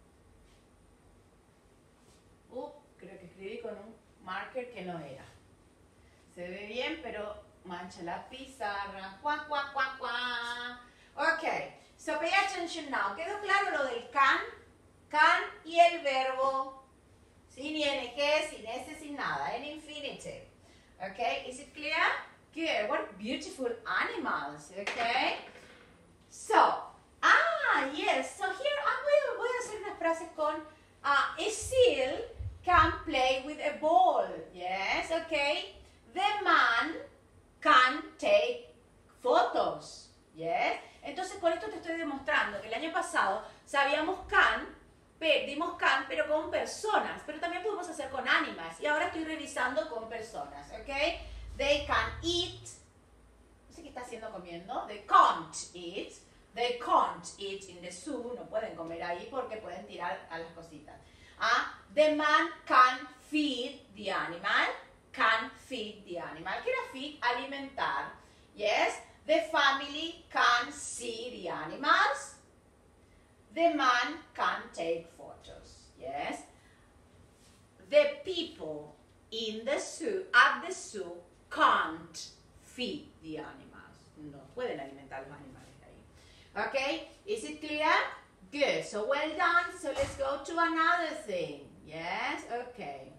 Creo que escribí con un marker que no era. Se ve bien, pero mancha la pizarra. Cuá, cuá, cuá, cuá. Ok, so pay attention now. ¿Quedó claro lo del can? Can y el verbo sin ing, sin s, sin nada, en infinitive. Okay, is it clear? Good. What beautiful animals. Okay. So, yes. So here voy a hacer unas frases con a seal can play with a ball. Yes. Okay. The man can take photos. Yes. Entonces con esto te estoy demostrando que el año pasado sabíamos dimos can, pero con personas, pero también podemos hacer con animals, y ahora estoy revisando con personas, ¿ok? They can eat, no sé qué está haciendo comiendo, they can't eat in the zoo, no pueden comer ahí porque pueden tirar a las cositas. The man can feed the animal, ¿qué era feed? Alimentar, yes, the family can see the animals, the man can take photos, yes. The people in the zoo, at the zoo, can't feed the animals. No pueden alimentar los animales ahí. Okay, is it clear? Good, so well done. So let's go to another thing. Yes, okay.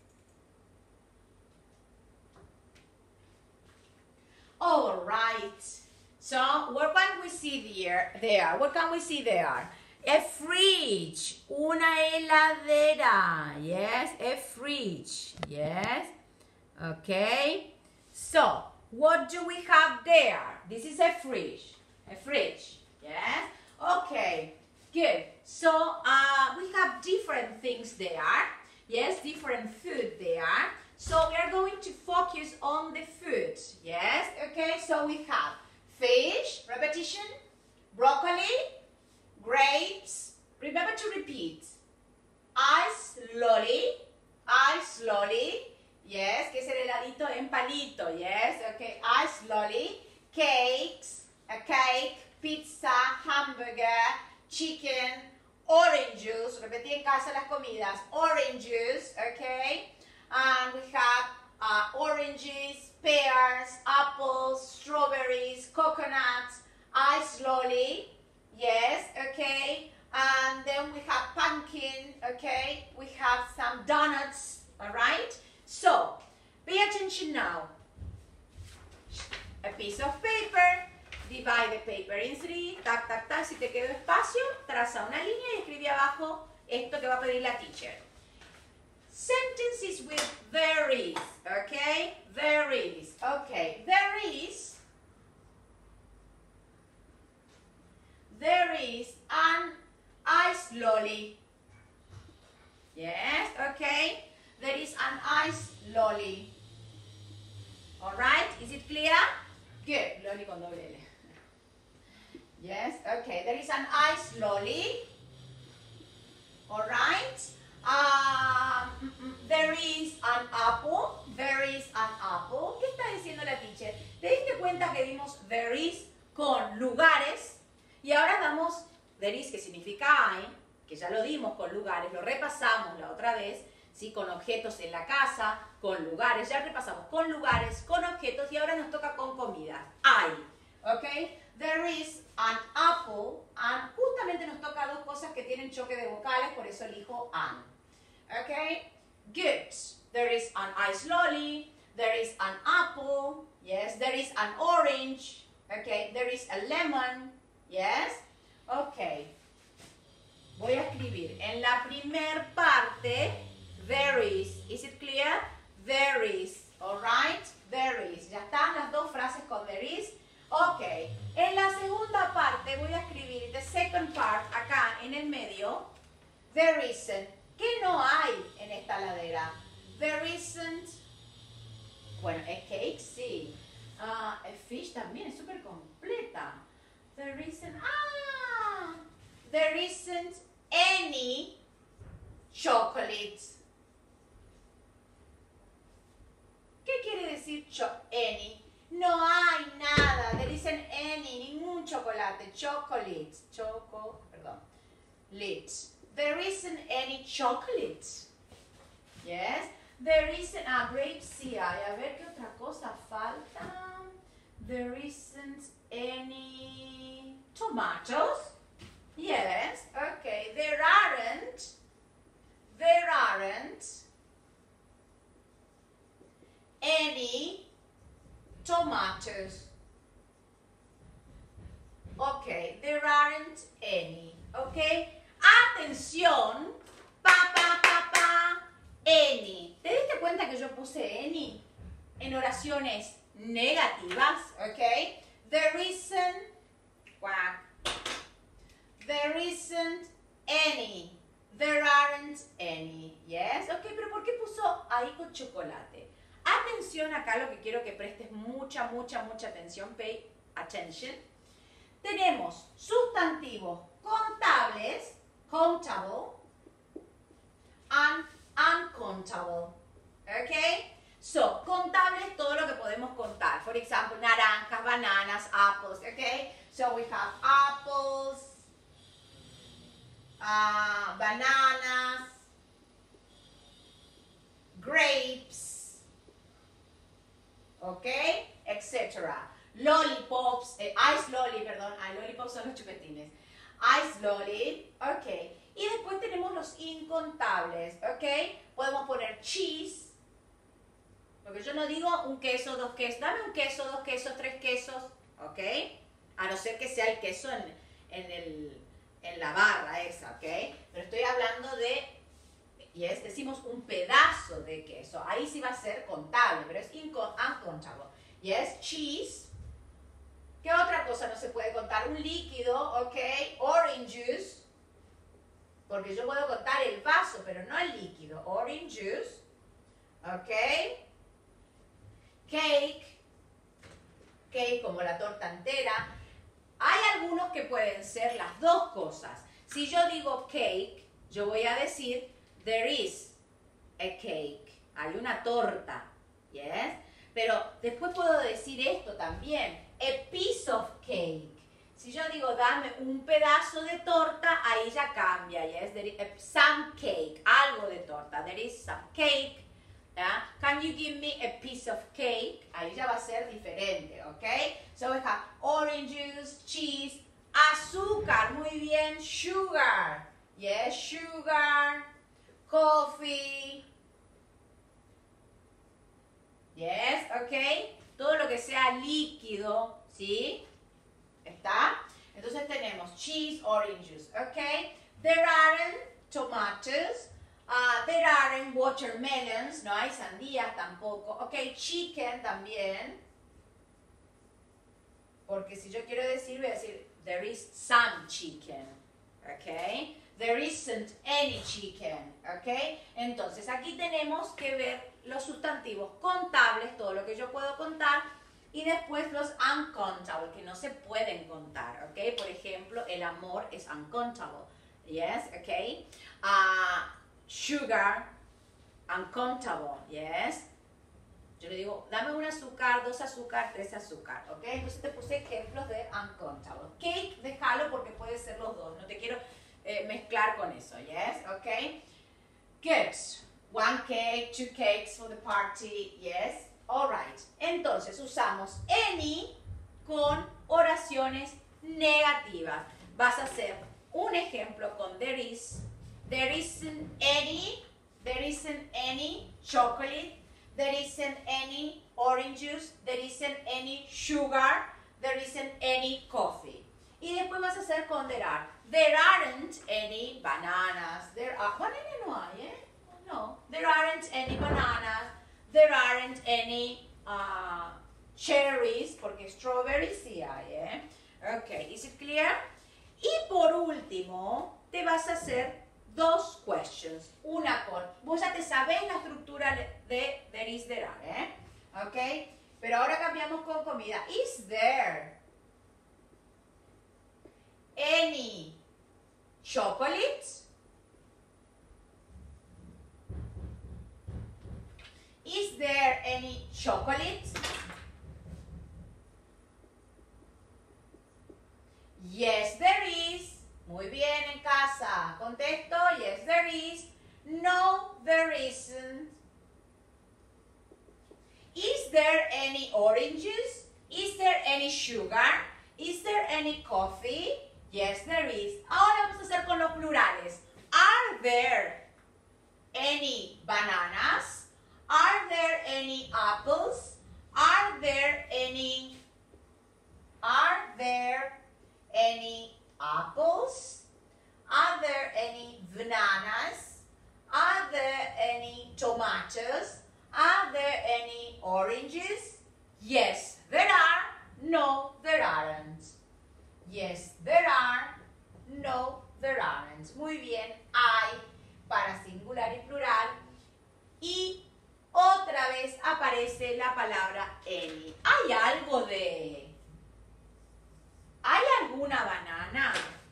All right. So what can we see there? What can we see there? A fridge, una heladera, yes, a fridge, yes, okay. So, what do we have there? This is a fridge, yes, okay, good. So, we have different things there, yes, different food there. So, we are going to focus on the food, yes, okay. So, we have fish, repetition, broccoli, grapes, remember to repeat, ice lolly, yes, que es el heladito en palito, yes, okay, ice lolly, cakes, a cake, pizza, hamburger, chicken, orange juice, repetí en casa las comidas, orange juice, okay, and we have oranges, pears, apples, strawberries, coconuts, ice lolly, yes, okay, and then we have pumpkin, okay, we have some donuts, all right? So, pay attention now. A piece of paper, divide the paper in three, tac, tac, tac, si te quedó espacio, traza una línea y escribe abajo esto que va a pedir la teacher. Sentences with there is, okay, there is, okay, there is an ice lolly. Yes, okay. There is an ice lolly. Alright, is it clear? Good. Lolly con doble L. Yes, okay. There is an ice lolly. Alright. There is an apple. There is an apple. ¿Qué está diciendo la teacher? ¿Te diste cuenta que vimos there is con lugares? Y ahora damos there is, que significa hay, que ya lo dimos con lugares, lo repasamos la otra vez, ¿sí? Con objetos en la casa, con lugares, ya repasamos con lugares, con objetos, y ahora nos toca con comidas. Hay, ¿ok? There is an apple, and justamente nos toca dos cosas que tienen choque de vocales, por eso elijo an. ¿Ok? Good. There is an ice lolly, there is an apple, yes, there is an orange, ¿ok? There is a lemon, yes. Ok, voy a escribir en la primer parte, there is it clear? There is, alright, there is, ya están las dos frases con there is, ok, en la segunda parte voy a escribir, the second part, acá en el medio, there isn't, ¿Qué no hay en esta ladera? There isn't, bueno, a cake, sí. A fish también, es súper completa. There isn't any chocolate. ¿Qué quiere decir any? No hay nada. There isn't any, ningún chocolate. Chocolate. Lit. There isn't any chocolate. Yes. There isn't grapes, sí hay. A ver qué otra cosa falta. There isn't any tomatoes. Yes. Okay. There aren't any tomatoes. Okay, there aren't any. Okay, atención. Any. ¿Te diste cuenta que yo puse any en oraciones negativas? Okay, there isn't any. There aren't any. Yes. Okay, pero ¿por qué puso ahí con chocolate? Atención acá, lo que quiero que prestes mucha atención. Pay attention. Tenemos sustantivos contables, countable, and uncountable. Okay? So, contable es todo lo que podemos contar. For example, naranjas, bananas, apples. Okay? So, we have apples, bananas, grapes, okay, etc. Lollipops, lollipops son los chupetines. Ice lolly, ok. Y después tenemos los incontables, ok. Podemos poner cheese, porque yo no digo un queso, dos quesos. Dame un queso, dos quesos, tres quesos, ok. A no ser que sea el queso en la barra esa, ok. Pero estoy hablando de, decimos un pedazo de queso. Ahí sí va a ser contable, pero es uncountable. Yes, cheese. ¿Qué otra cosa no se puede contar? Un líquido, ok. Orange juice. Porque yo puedo contar el vaso, pero no el líquido. Orange juice. Ok. Cake. Cake como la torta entera. Hay algunos que pueden ser las dos cosas. Si yo digo cake, yo voy a decir there is a cake. Hay una torta. Yes. Pero después puedo decir esto también. A piece of cake. Si yo digo dame un pedazo de torta, ahí ya cambia. Yes, there is some cake, algo de torta. There is some cake. ¿Ya? Can you give me a piece of cake? Ahí ya va a ser diferente, ¿ok? So we have orange juice, cheese, azúcar, muy bien, sugar. Yes, sugar, coffee. Yes, ok. Todo lo que sea líquido, ¿sí? ¿Está? Entonces tenemos cheese, orange juice, ¿ok? There aren't tomatoes. There aren't watermelons. No hay sandías tampoco. Ok, chicken también. Porque si yo quiero decir, voy a decir there is some chicken. Ok. There isn't any chicken. Ok. Entonces aquí tenemos que ver los sustantivos contables, todo lo que yo puedo contar, y después los uncountables, que no se pueden contar, ¿ok? Por ejemplo, el amor es uncountable, yes, ¿ok? Sugar, uncountable, yes. Yo le digo, dame un azúcar, dos azúcar, tres azúcar, ¿ok? Entonces te puse ejemplos de uncountable. Cake, déjalo porque puede ser los dos, no te quiero mezclar con eso, yes, ¿ok? Good. One cake, two cakes for the party, yes. All right. Entonces usamos any con oraciones negativas. Vas a hacer un ejemplo con there is, there isn't any chocolate, there isn't any orange juice, there isn't any sugar, there isn't any coffee. Y después vas a hacer con there are. There aren't any bananas. Banana no hay, ¿eh? No, there aren't any bananas, there aren't any cherries, porque strawberries sí hay, ¿eh? Ok, is it clear? Y por último, te vas a hacer dos questions. Una con, vos ya te sabés la estructura de there is, there are, ¿eh? ¿Ok? Pero ahora cambiamos con comida. Is there any chocolates? Is there any chocolate? Yes, there is. Muy bien, en casa. Contesto, yes, there is. No, there isn't. Is there any oranges? Is there any sugar? Is there any coffee? Yes, there is. Ahora vamos a hacer con los plurales. Are there any bananas? Are there any apples? Are there any apples? Are there any bananas? Are there any tomatoes? Are there any oranges? Yes, there are. No, there aren't. Yes, there are. No, there aren't. Muy bien. Hay para singular y plural. Y otra vez aparece la palabra any. ¿Hay algo de? ¿Hay alguna banana?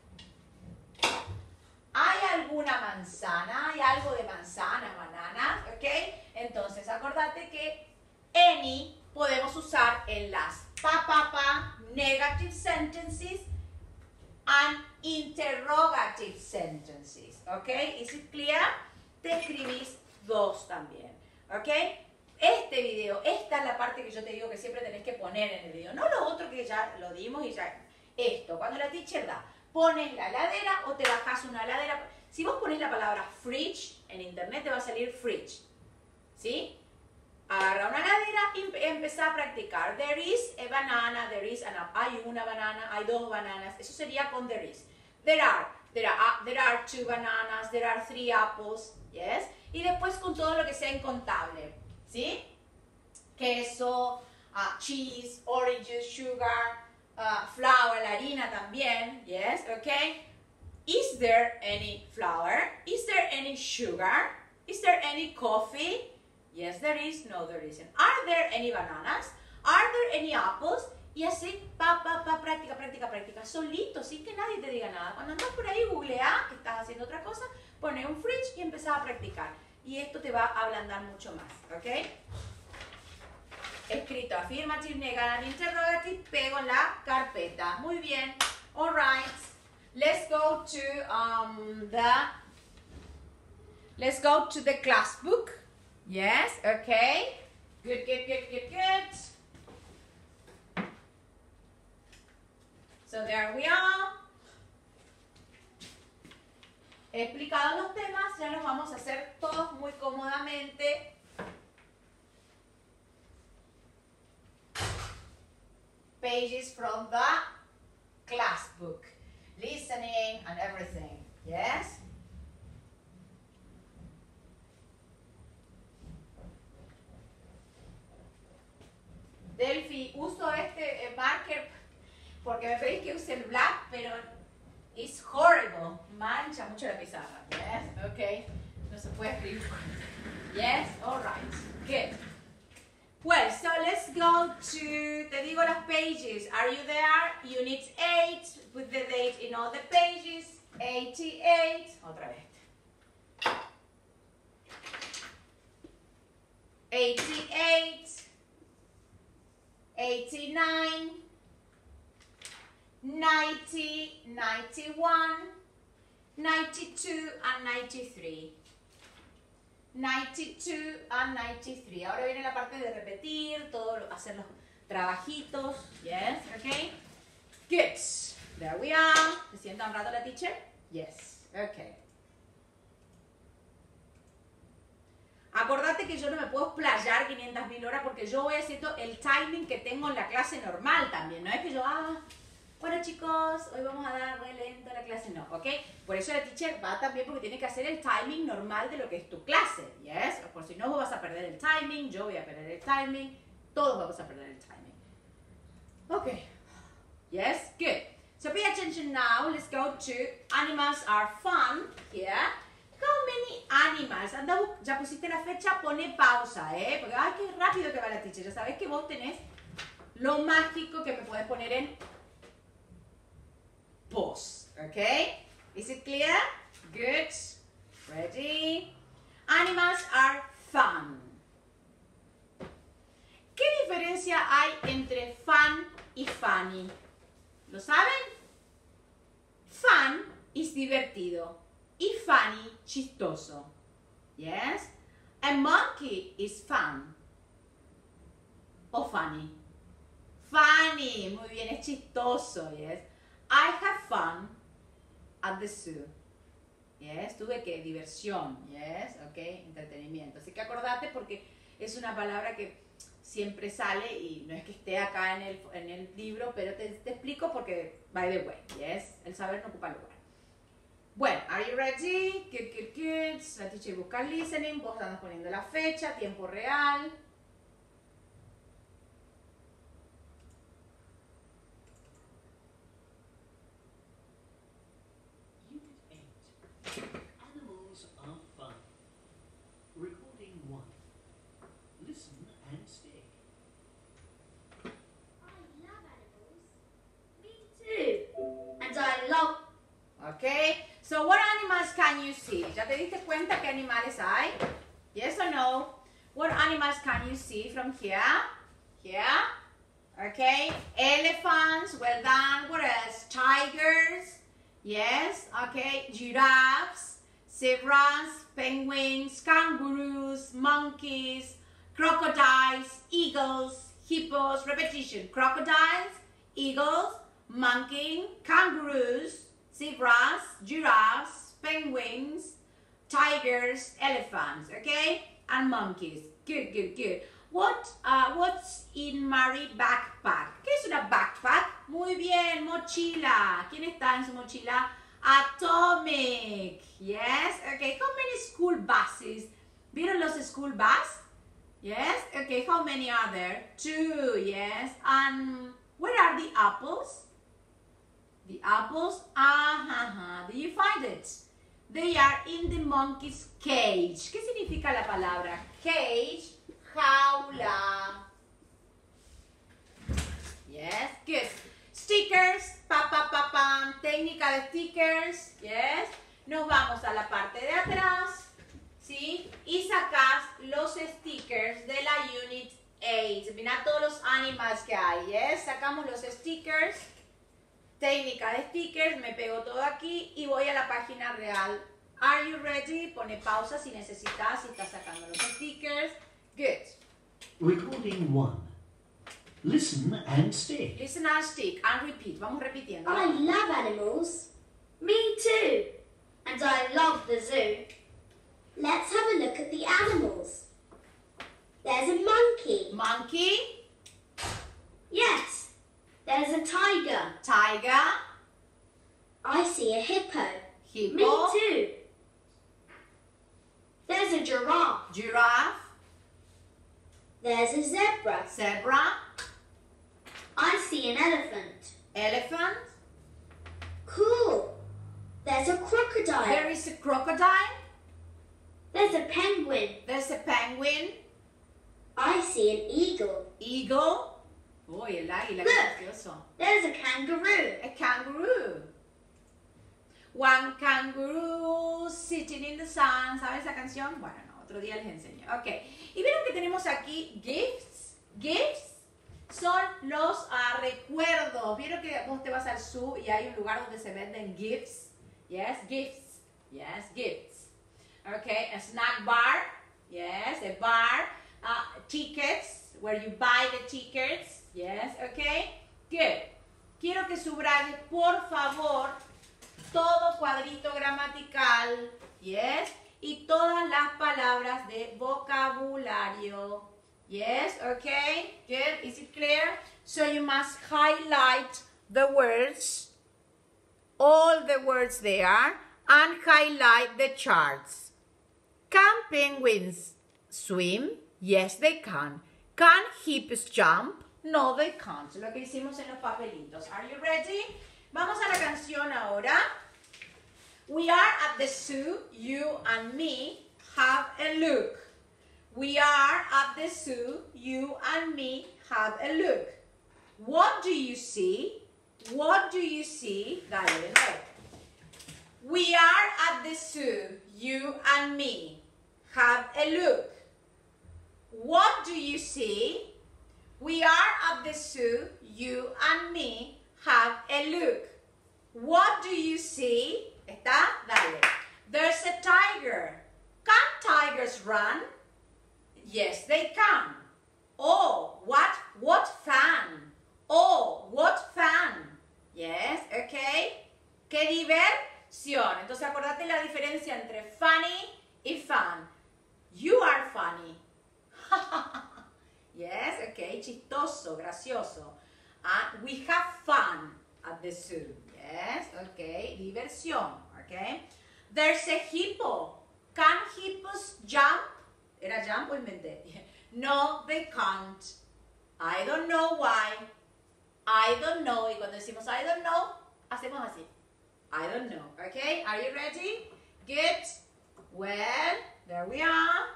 ¿Hay alguna manzana? ¿Hay algo de manzana, banana? ¿Ok? Entonces, acordate que any podemos usar en las negative sentences and interrogative sentences. ¿Ok? ¿Is it clear? Te escribís dos también. ¿Ok? Este video, esta es la parte que yo te digo que siempre tenés que poner en el video. No lo otro que ya lo dimos y ya. Esto, cuando la teacher da, pones la heladera o te bajas una heladera. Si vos pones la palabra fridge, en internet te va a salir fridge. ¿Sí? Agarra una heladera y empezá a practicar. There is a banana, there is an apple. Hay una banana, hay dos bananas. Eso sería con there is. There are two bananas, there are three apples. Yes? Y después con todo lo que sea incontable. ¿Sí? Queso, cheese, oranges, sugar, flour, la harina también. Yes? Okay? Is there any flour? Is there any sugar? Is there any coffee? Yes, there is. No, there isn't. Are there any bananas? Are there any apples? Y así, práctica, práctica, práctica. Solito, sin que nadie te diga nada. Cuando andas por ahí, googlea que estás haciendo otra cosa, pone un fridge y empezás a practicar. Y esto te va a ablandar mucho más, ¿ok? Escrito affirmative, negative, interrogative, pego en la carpeta. Muy bien. All right. Let's go to the class book. Yes, okay. Good, good, good, good, good. So there we are. He explicado los temas, ya los vamos a hacer todos muy cómodamente. Pages from the class book. Listening and everything. Yes? Delphi, uso este marker porque me pedís que use el black, pero it's horrible. Mancha mucho la pizarra. Yes? Okay. No se puede escribir. Yes? All right. Good. Well, so let's go to, te digo las pages. Are you there? Unit 8, put the date in all the pages. 88. Otra vez. 88. 89. 90, 91, 92 and 93. 92 and 93. Ahora viene la parte de repetir, hacer los trabajitos. Yes, okay. Good. There we are. ¿Se sienta un rato la teacher? Yes. Okay. Acordate que yo no me puedo explayar 500.000 horas porque yo voy haciendo el timing que tengo en la clase normal también. No es que yo, bueno chicos, hoy vamos a dar re lento la clase, no, ¿ok? Por eso la teacher va también porque tiene que hacer el timing normal de lo que es tu clase, ¿yes? Por si no vos vas a perder el timing, yo voy a perder el timing, todos vamos a perder el timing. Ok, yes, good. So pay attention now, let's go to animals are fun here. animals. Anda, ya pusiste la fecha, pone pausa, porque ay, qué rápido que va la teacher. Ya sabes que vos tenés lo mágico que me puedes poner en pause, ¿ok? Is it clear? Good. Ready? Animals are fun. ¿Qué diferencia hay entre fun y funny? ¿Lo saben? Fun es divertido y funny chistoso. Yes? A monkey is fun. O funny. Funny, muy bien, es chistoso. Yes? I have fun at the zoo. Yes, tuve que diversión. Yes, ok, entretenimiento. Así que acordate porque es una palabra que siempre sale y no es que esté acá en el libro, pero te explico porque, by the way, yes, el saber no ocupa lugar. Bueno, are you ready? Good. La teacher busca listening, vos andas poniendo la fecha, tiempo real. Animals are fun. Recording 1. Listen and stay. I love animals. Me too. And I love... Okay, so what animals can you see? ¿Ya te diste cuenta qué animales hay? Yes or no? What animals can you see from here? Here. Okay, elephants, well done. What else? Tigers. Yes, okay, giraffes, zebras, penguins, kangaroos, monkeys, crocodiles, eagles, hippos. Repetition: crocodiles, eagles, monkey, kangaroos, zebras, giraffes, penguins, tigers, elephants, okay, and monkeys. Good. What's in Mary's backpack? ¿Qué es una backpack? Muy bien, mochila. ¿Quién está en su mochila? Atomic. Yes, okay. How many school buses? ¿Vieron los school bus? Yes, okay. How many are there? 2, yes. And where are the apples? The apples? Do you find it? They are in the monkey's cage. ¿Qué significa la palabra cage? Jaula. Yes, good. Stickers, técnica de stickers. Yes. Nos vamos a la parte de atrás, ¿sí? Y sacas los stickers de la Unit 8. Mira todos los animals que hay, yes. Sacamos los stickers. Técnica de stickers, me pego todo aquí y voy a la página real. Are you ready? Pone pausa si necesitas, si estás sacando los stickers. Good. Recording 1. Listen and stay. Listen and stick and repeat. Vamos repitiendo. I love animals. Me too. And I love the zoo. Let's have a look at the animals. There's a monkey. Monkey. Yes. There's a tiger. Tiger. I see a hippo. Hippo. Me too. There's a giraffe. Giraffe. There's a zebra. Zebra. I see an elephant. Elephant. Cool. There's a crocodile. There is a crocodile. There's a penguin. There's a penguin. I see an eagle. Eagle. Uy, el águila, qué Look. gracioso. There's a kangaroo. A kangaroo. One kangaroo sitting in the sun. ¿Saben esa canción? Bueno, no, otro día les enseño. Ok. Y vieron que tenemos aquí gifts. Gifts son los recuerdos. Vieron que vos te vas al zoo y hay un lugar donde se venden gifts. Yes, gifts. Yes, gifts. Ok, a snack bar. Yes, a bar. Tickets, where you buy the tickets. Yes, ok. Good. Quiero que subrayes, por favor, todo cuadrito gramatical. Yes. Y todas las palabras de vocabulario. Yes, okay, good. Is it clear? So you must highlight the words, all the words there, and highlight the charts. Can penguins swim? Yes, they can. Can hippos jump? No, they can't. Lo que hicimos en los papelitos. Are you ready? Vamos a la canción ahora. We are at the zoo, you and me, have a look. We are at the zoo, you and me, have a look. What do you see? What do you see? Dale, de nuevo. We are at the zoo, you and me, have a look. What do you see? We are at the zoo, you and me, have a look. What do you see? ¿Está? Dale. There's a tiger. Can tigers run? Yes, they can. Oh, what fan? Oh, what fan? Yes, okay. ¡Qué diversión! Entonces, acordate la diferencia entre funny y fan. You are funny. Yes, okay. Chistoso, gracioso. We have fun at the zoo. Yes, okay. Diversión, okay. There's a hippo. Can hippos jump? ¿Era jump o inventé? No, they can't. I don't know why. I don't know. Y cuando decimos I don't know, hacemos así. I don't know. Okay, are you ready? Good. Well, there we are.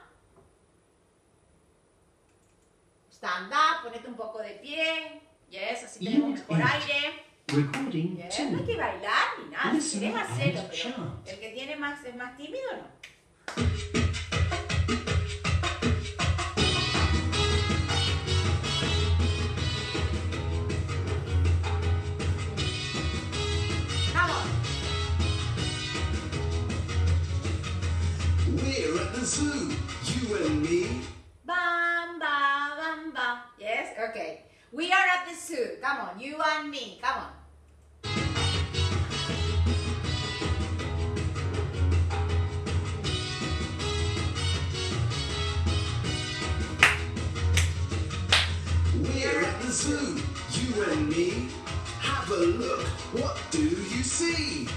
Stand up, ponete un poco de pie. Yes, así tenemos Unit mejor 8. aire. Recording Yes, no hay 2. que bailar ni nada. Si Listen quieres hacerlo, and pero chant. el que tiene más es más tímido, no. Come on. We're at the zoo, you and me. Bam, ba, bam, ba. Yes, okay. We are at the zoo. Come on, you and me. Come on. We're at the zoo, you and me. Have a look, what do you see?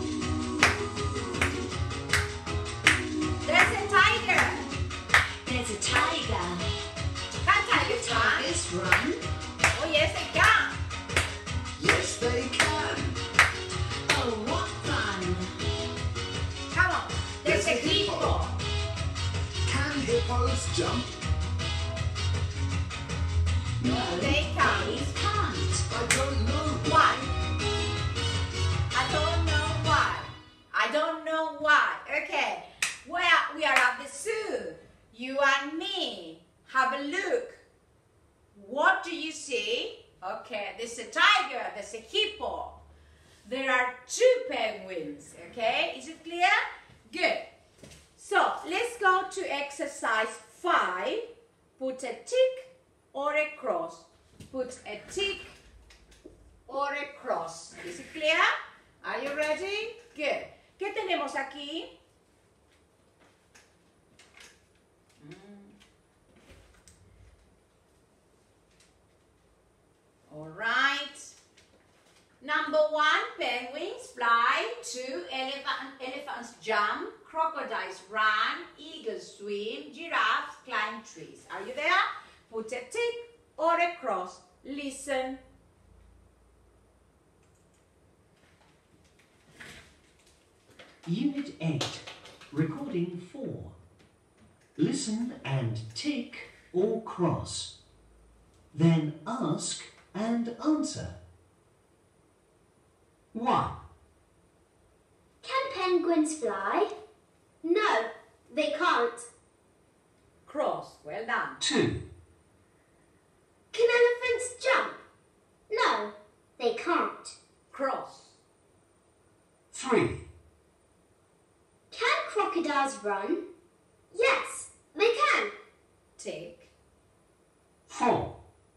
There's a tiger. There's a tiger. Can tigers run? Tigers run. Oh, yes, they can. Yes, they can. Oh, what fun. Come on. There's a hippo. Can hippos jump? No, they can't. They can't. I don't know. Why? I don't know why. I don't know why. Okay. Well, we are at the zoo. You and me. Have a look. What do you see? Okay, there's a tiger, there's a hippo. There are 2 penguins. Okay, is it clear? Good. So, let's go to exercise 5. Put a tick or a cross. Put a tick or a cross. Is it clear? Are you ready? Good. ¿Qué tenemos aquí? All right. Number 1, penguins fly. 2, elephants jump. Crocodiles run. Eagles swim. Giraffes climb trees. Are you there? Put a tick or a cross. Listen. Unit 8. Recording 4. Listen and tick or cross. Then ask and answer. 1. Can penguins fly? No, they can't. Cross. Well done. 2. Can elephants jump? No, they can't. Cross. 3. Can crocodiles run? Yes, they can. Tick. 4.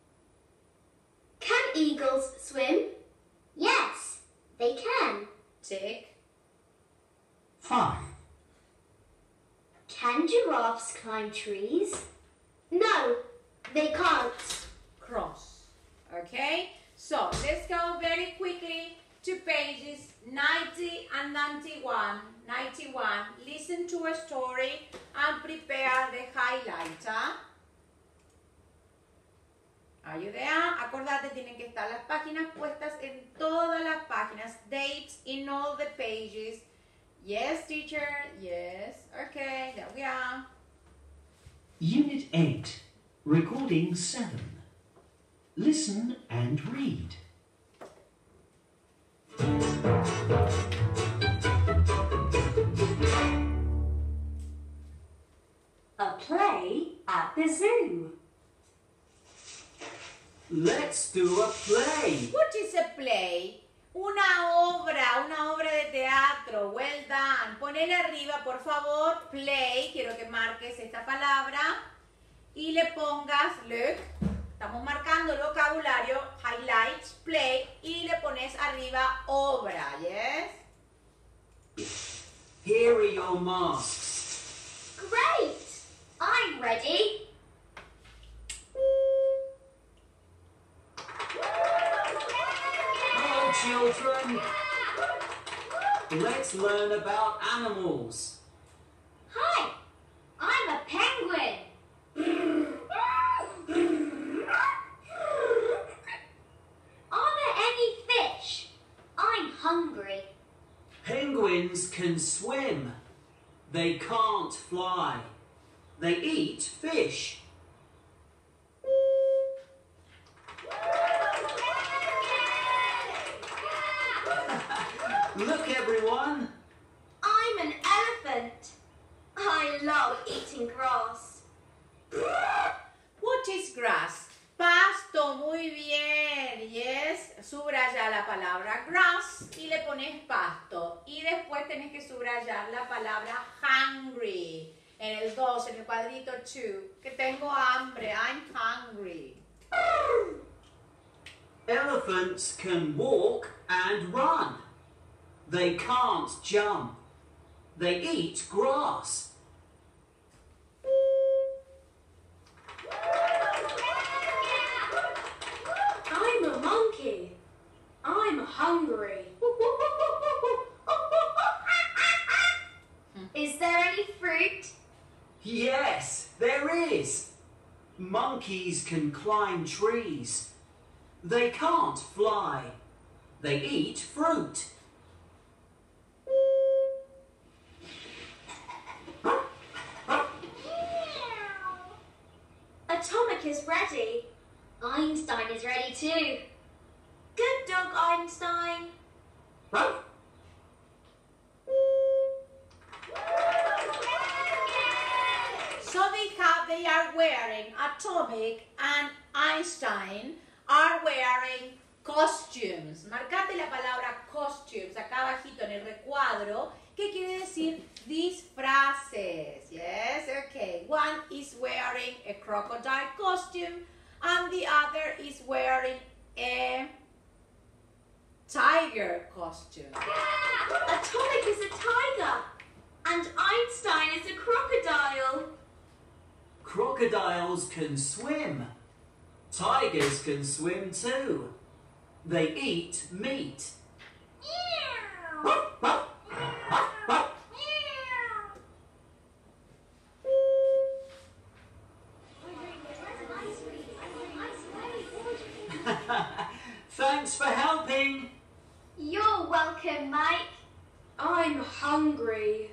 Can eagles swim? Yes, they can. Tick. 5. Can giraffes climb trees? No, they can't. Cross. Okay? So, let's go very quickly to pages 90 and 91. 91. Listen to a story and prepare the highlighter. Are you there? Acordate, tienen que estar las páginas puestas en todas las páginas. Dates in all the pages. Yes, teacher. Yes. Okay, there we are. Unit 8, Recording 7. Listen and read. A play at the zoo. Let's do a play. What is a play? Una obra de teatro. Well done. Ponele arriba, por favor, play. Quiero que marques esta palabra y le pongas, look, estamos marcando el vocabulario, highlights, play, y le pones arriba obra, yes? Here are your masks. Great! I'm ready. Hello, children. Let's learn about animals. Hi, I'm a penguin. Are there any fish? I'm hungry. Penguins can swim. They can't fly. They eat fish. Look, everyone. I'm an elephant. I love eating grass. What is grass? Pasto, muy bien, yes. Subraya la palabra grass y le pones pasto. Y después tenés que subrayar la palabra hungry. En el 2, en el cuadrito 2, que tengo hambre, I'm hungry. Elephants can walk and run. They can't jump. They eat grass. I'm a monkey. I'm hungry. Is there any fruit? Yes, there is. Monkeys can climb trees. They can't fly. They eat fruit. Atomic is ready. Einstein is ready too. Good dog, Einstein. So they are wearing, Atomic and Einstein are wearing costumes. Marcate la palabra costumes acá abajito en el recuadro. ¿Qué quiere decir disfraces? Yes, okay. One is wearing a crocodile costume and the other is wearing a tiger costume. Atomic is a tiger. And Einstein is a crocodile. Crocodiles can swim. Tigers can swim too. They eat meat. Thanks for helping. You're welcome, Mike. I'm hungry.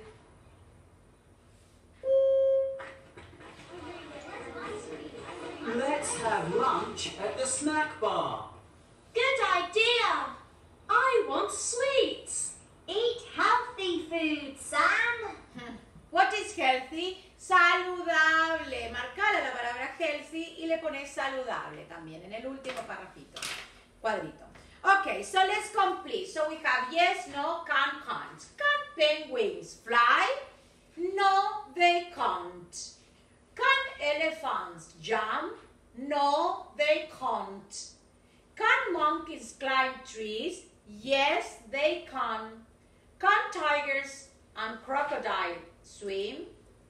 Let's have lunch at the snack bar. Good idea. I want sweets. Eat healthy food, Sam. What is healthy? Saludable. Marcala la palabra healthy y le pones saludable también en el último parrafito, cuadrito. Okay, so let's complete. So we have yes, no, can, can't. Can penguins fly? No, they can't. Can elephants jump? No, they can't. Can monkeys climb trees? Yes, they can. Can tigers and crocodiles swim?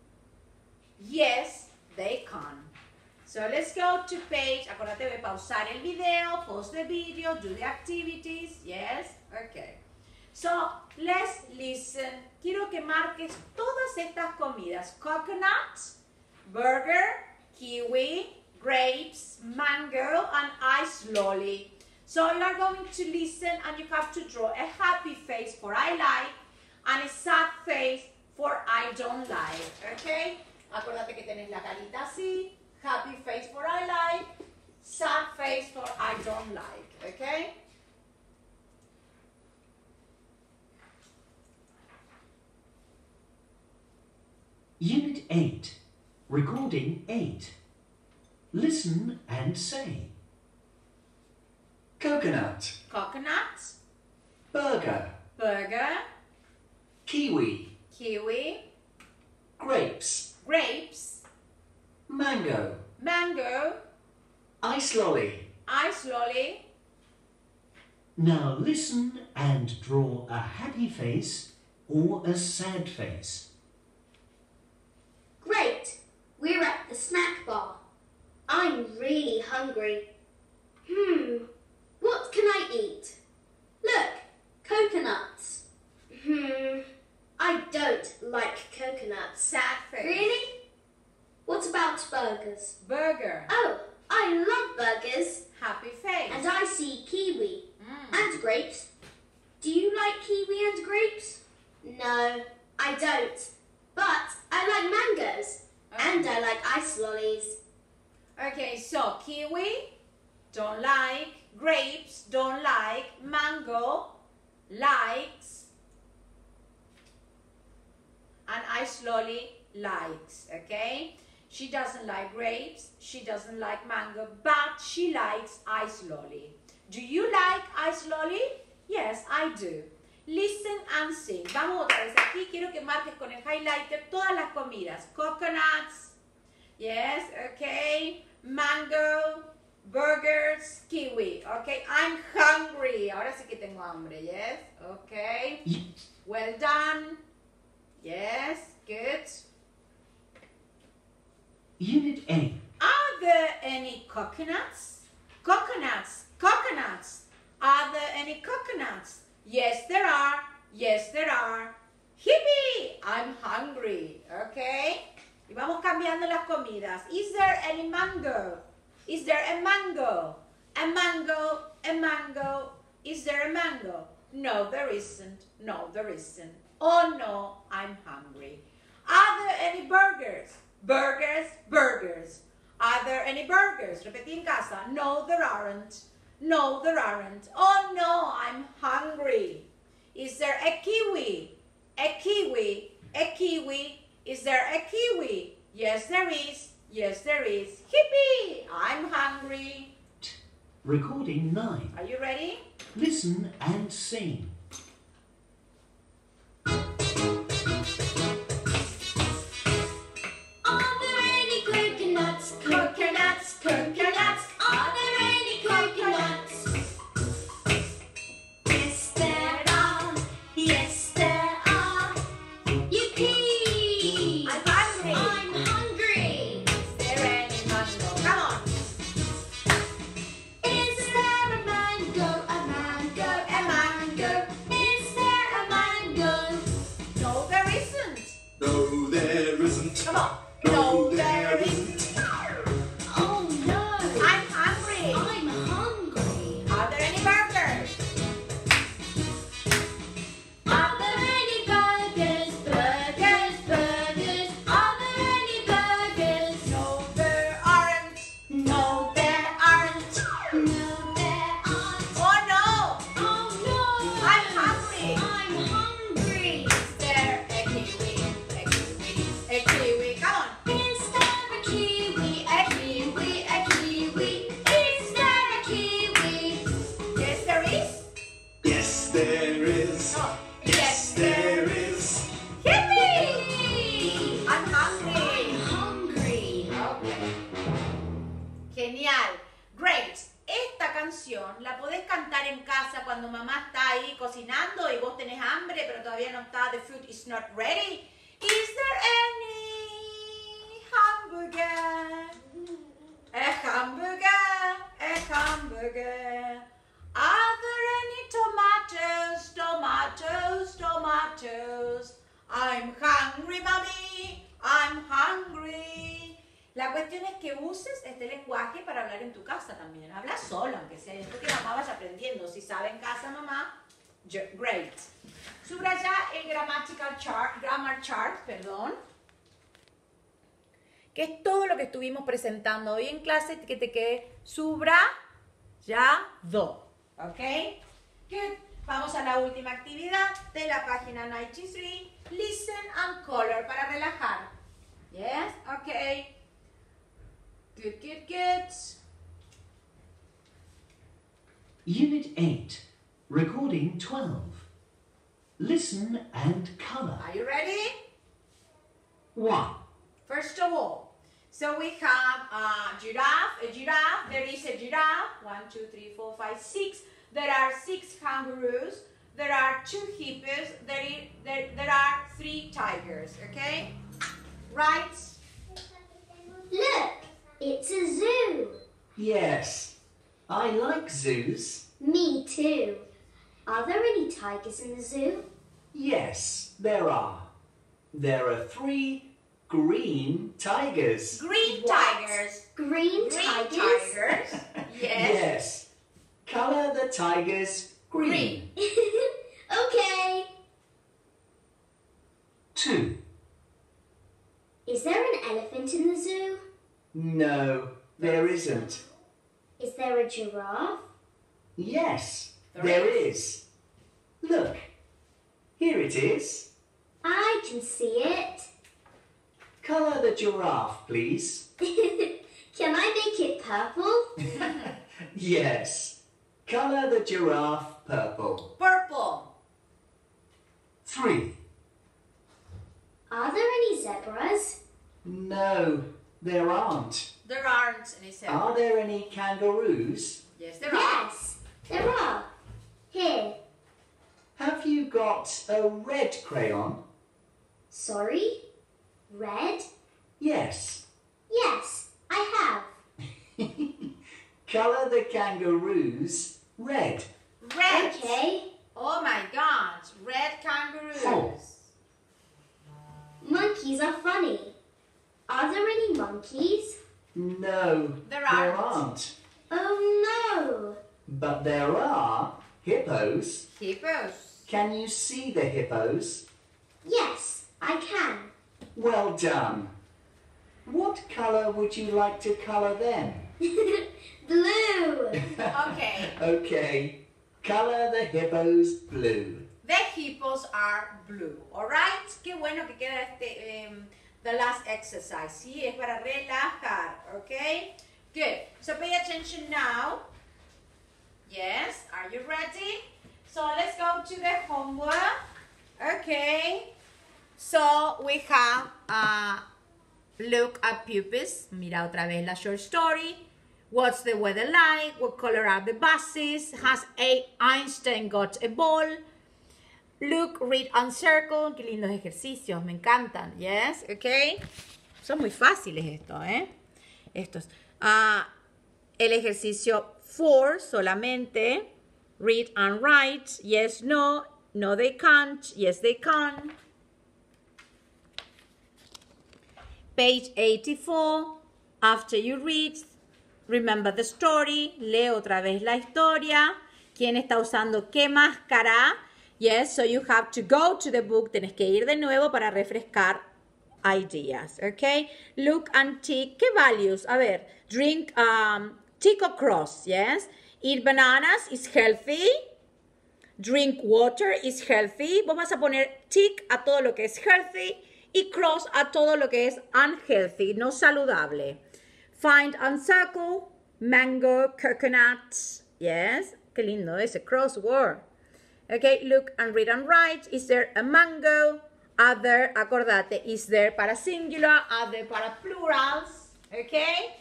Yes, they can. So let's go to page, acordate de pausar el video, pause the video, do the activities, yes, okay. So let's listen. Quiero que marques todas estas comidas. Coconut, burger, kiwi, grapes, mango, and ice lolly. So you are going to listen and you have to draw a happy face for I like and a sad face for I don't like, okay? Acuérdate que tenés la carita así, happy face for I like, sad face for I don't like, okay? Unit 8. Recording 8. Listen and say. Coconut. Coconut, Burger. burger, Kiwi. kiwi, Grapes. grapes, Mango. mango, Ice lolly. ice lolly. Now listen and draw a happy face or a sad face. Great! We're at the snack bar. I'm really hungry. What can I eat? Look, coconuts. I don't like coconuts. Sad face. Really? What about burgers? Burger. Oh, I love burgers. Happy face. And I see kiwi and grapes. Do you like kiwi and grapes? No, I don't. But I like mangoes. And I like ice lollies. Okay, so kiwi, don't like. Grapes, don't like. Mango, likes. And ice lolly, likes, okay? She doesn't like grapes, she doesn't like mango, but she likes ice lolly. Do you like ice lolly? Yes, I do. Listen and sing. Vamos otra vez aquí. Quiero que marques con el highlighter todas las comidas. Coconuts. Yes, okay. Mango, burgers, kiwi. Okay, I'm hungry. Ahora sí que tengo hambre. Yes, okay. Well done. Yes, good. Unit 8. Are there any coconuts? Coconuts, coconuts. Are there any coconuts? Yes, there are. Yes, there are. Hippie, I'm hungry. Okay. Y vamos cambiando las comidas. Is there any mango? Is there a mango? A mango, a mango. Is there a mango? No, there isn't. No, there isn't. Oh no, I'm hungry. Are there any burgers? Burgers, burgers. Are there any burgers? Repetí en casa. No, there aren't. No, there aren't. Oh no, I'm hungry. Is there a kiwi? A kiwi, a kiwi. Is there a kiwi? Yes, there is. Yes, there is. Hippie, I'm hungry. Recording 9. Are you ready? Listen and sing. Are there any coconuts? Coconuts, coconuts. Are there any coconuts? Yes, there are. Yes, there are. Yippee! I'm hungry. I'm hungry. Is there any mango? Come on. Is there a mango? A mango? A mango. Is there a mango? No, there isn't. No, there isn't. Come on. No, there isn't. Oh no! I'm hungry. I'm hungry. Are there any burgers? Are there any burgers? Burgers, burgers. Are there any burgers? No, there aren't. No, there aren't. No, there aren't. Oh no. Oh no! I'm hungry. I'm hungry. Is there a kiwi? A kiwi. A kiwi. Come on. Is there a kiwi? A kiwi, a kiwi. Is there a kiwi? Yes, there is. Yes, there is. No. Yes, there is. Yippee! I'm hungry. Hungry. Okay. Genial. Great. Esta canción la podés cantar en casa cuando mamá está ahí cocinando y vos tenés hambre, pero todavía no está, the food is not ready. Is there any hamburger? A hamburger, a hamburger. Are there any tomatoes? Tomatoes, tomatoes. I'm hungry, mommy. I'm hungry. La cuestión es que uses este lenguaje para hablar en tu casa también. Habla solo, aunque sea. Después que mamá vaya aprendiendo. Si sabe en casa, mamá, great. Subraya el grammar chart, perdón. Que es todo lo que estuvimos presentando hoy en clase, que te quede subrayado. ¿Ok? Good. Vamos a la última actividad de la página 93. Listen and color, para relajar. Yes? Ok. Good, good, good. Unit 8, Recording 12. Listen and color. Are you ready? 1, First of all, so we have a giraffe. There is a giraffe. 1, 2, 3, 4, 5, 6. There are 6 kangaroos. There are 2 hippos. There are 3 tigers. Okay? Right? Look, it's a zoo. Yes, I like zoos. Me too. Are there any tigers in the zoo? Yes, there are. There are 3 green tigers. Green What? tigers. Green Green tigers? tigers. Yes. Yes. Color the tigers green. Okay. 2, Is there an elephant in the zoo? No, there isn't. Is there a giraffe? Yes, There there is. Look, here it is. I can see it. Color the giraffe, please. Can I make it purple? Yes. Color the giraffe purple. Purple. 3, Are there any zebras? No, there aren't. There aren't any zebras. Are there any kangaroos? Yes, there are. Yes, there are. Here. Have you got a red crayon? Sorry? Red? Yes. Yes, I have. Color the kangaroos red. Red. Okay. Oh my God. Red kangaroos. Oh. Monkeys are funny. Are there any monkeys? No, There there aren't. aren't. Oh no. But there are hippos. Hippos. Can you see the hippos? Yes, I can. Well done. What color would you like to color them? Blue. Okay. Okay. Color the hippos blue. The hippos are blue. Alright. Qué bueno que queda the last exercise. Sí, es para relajar. Okay. Good. So pay attention now. Yes. Are you ready? So let's go to the homework. Okay. So we have look at pupils. Mira otra vez la short story. What's the weather like? What color are the buses? Has Einstein got a ball? Look, read, and circle. Qué lindos ejercicios, me encantan. Yes, okay. Son muy fáciles estos, Estos. El ejercicio 4 solamente. Read and write. Yes, no. No, they can't. Yes, they can. Page 84. After you read, remember the story. Lee otra vez la historia. ¿Quién está usando qué máscara? Yes, so you have to go to the book. Tienes que ir de nuevo para refrescar ideas. Okay? Look and tick. ¿Qué values? A ver. Drink, tick or cross. Yes? Eat bananas is healthy. Drink water is healthy. Vos vas a poner tick a todo lo que es healthy y cross a todo lo que es unhealthy, no saludable. Find and circle, mango, coconut. Yes, qué lindo ese crossword. Okay, look and read and write. Is there a mango? Other, acordate, is there para singular, other para plurals. Okay?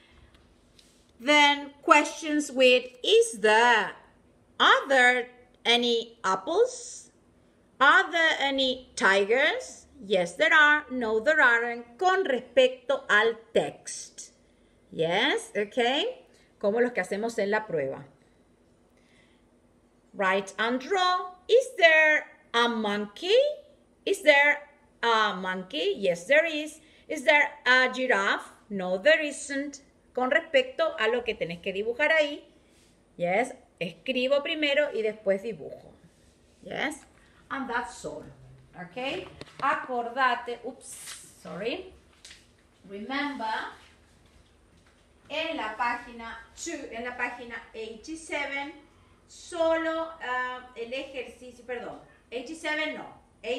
Then questions with, is there, are there any apples? Are there any tigers? Yes, there are. No, there aren't. Con respecto al text. Yes, okay. Como los que hacemos en la prueba. Write and draw. Is there a monkey? Is there a monkey? Yes, there is. Is there a giraffe? No, there isn't. Con respecto a lo que tenés que dibujar ahí. Yes, escribo primero y después dibujo. Yes. And that's all. Okay? Acordate, remember, en la página 87, solo el ejercicio, 87 no,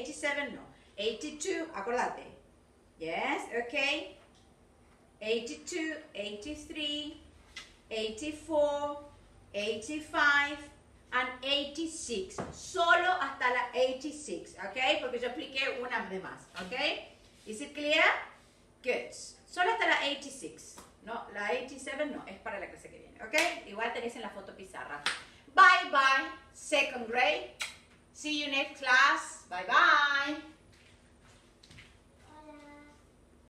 82, acordate. Yes, okay. 82, 83, 84, 85, and 86. Solo hasta la 86, okay? Porque yo expliqué una de más, okay? Is it clear? Good. Solo hasta la 86. No, la 87 no, es para la clase que viene, ¿ok? Igual tenéis en la foto pizarra. Bye, bye, second grade. See you next class. Bye, bye.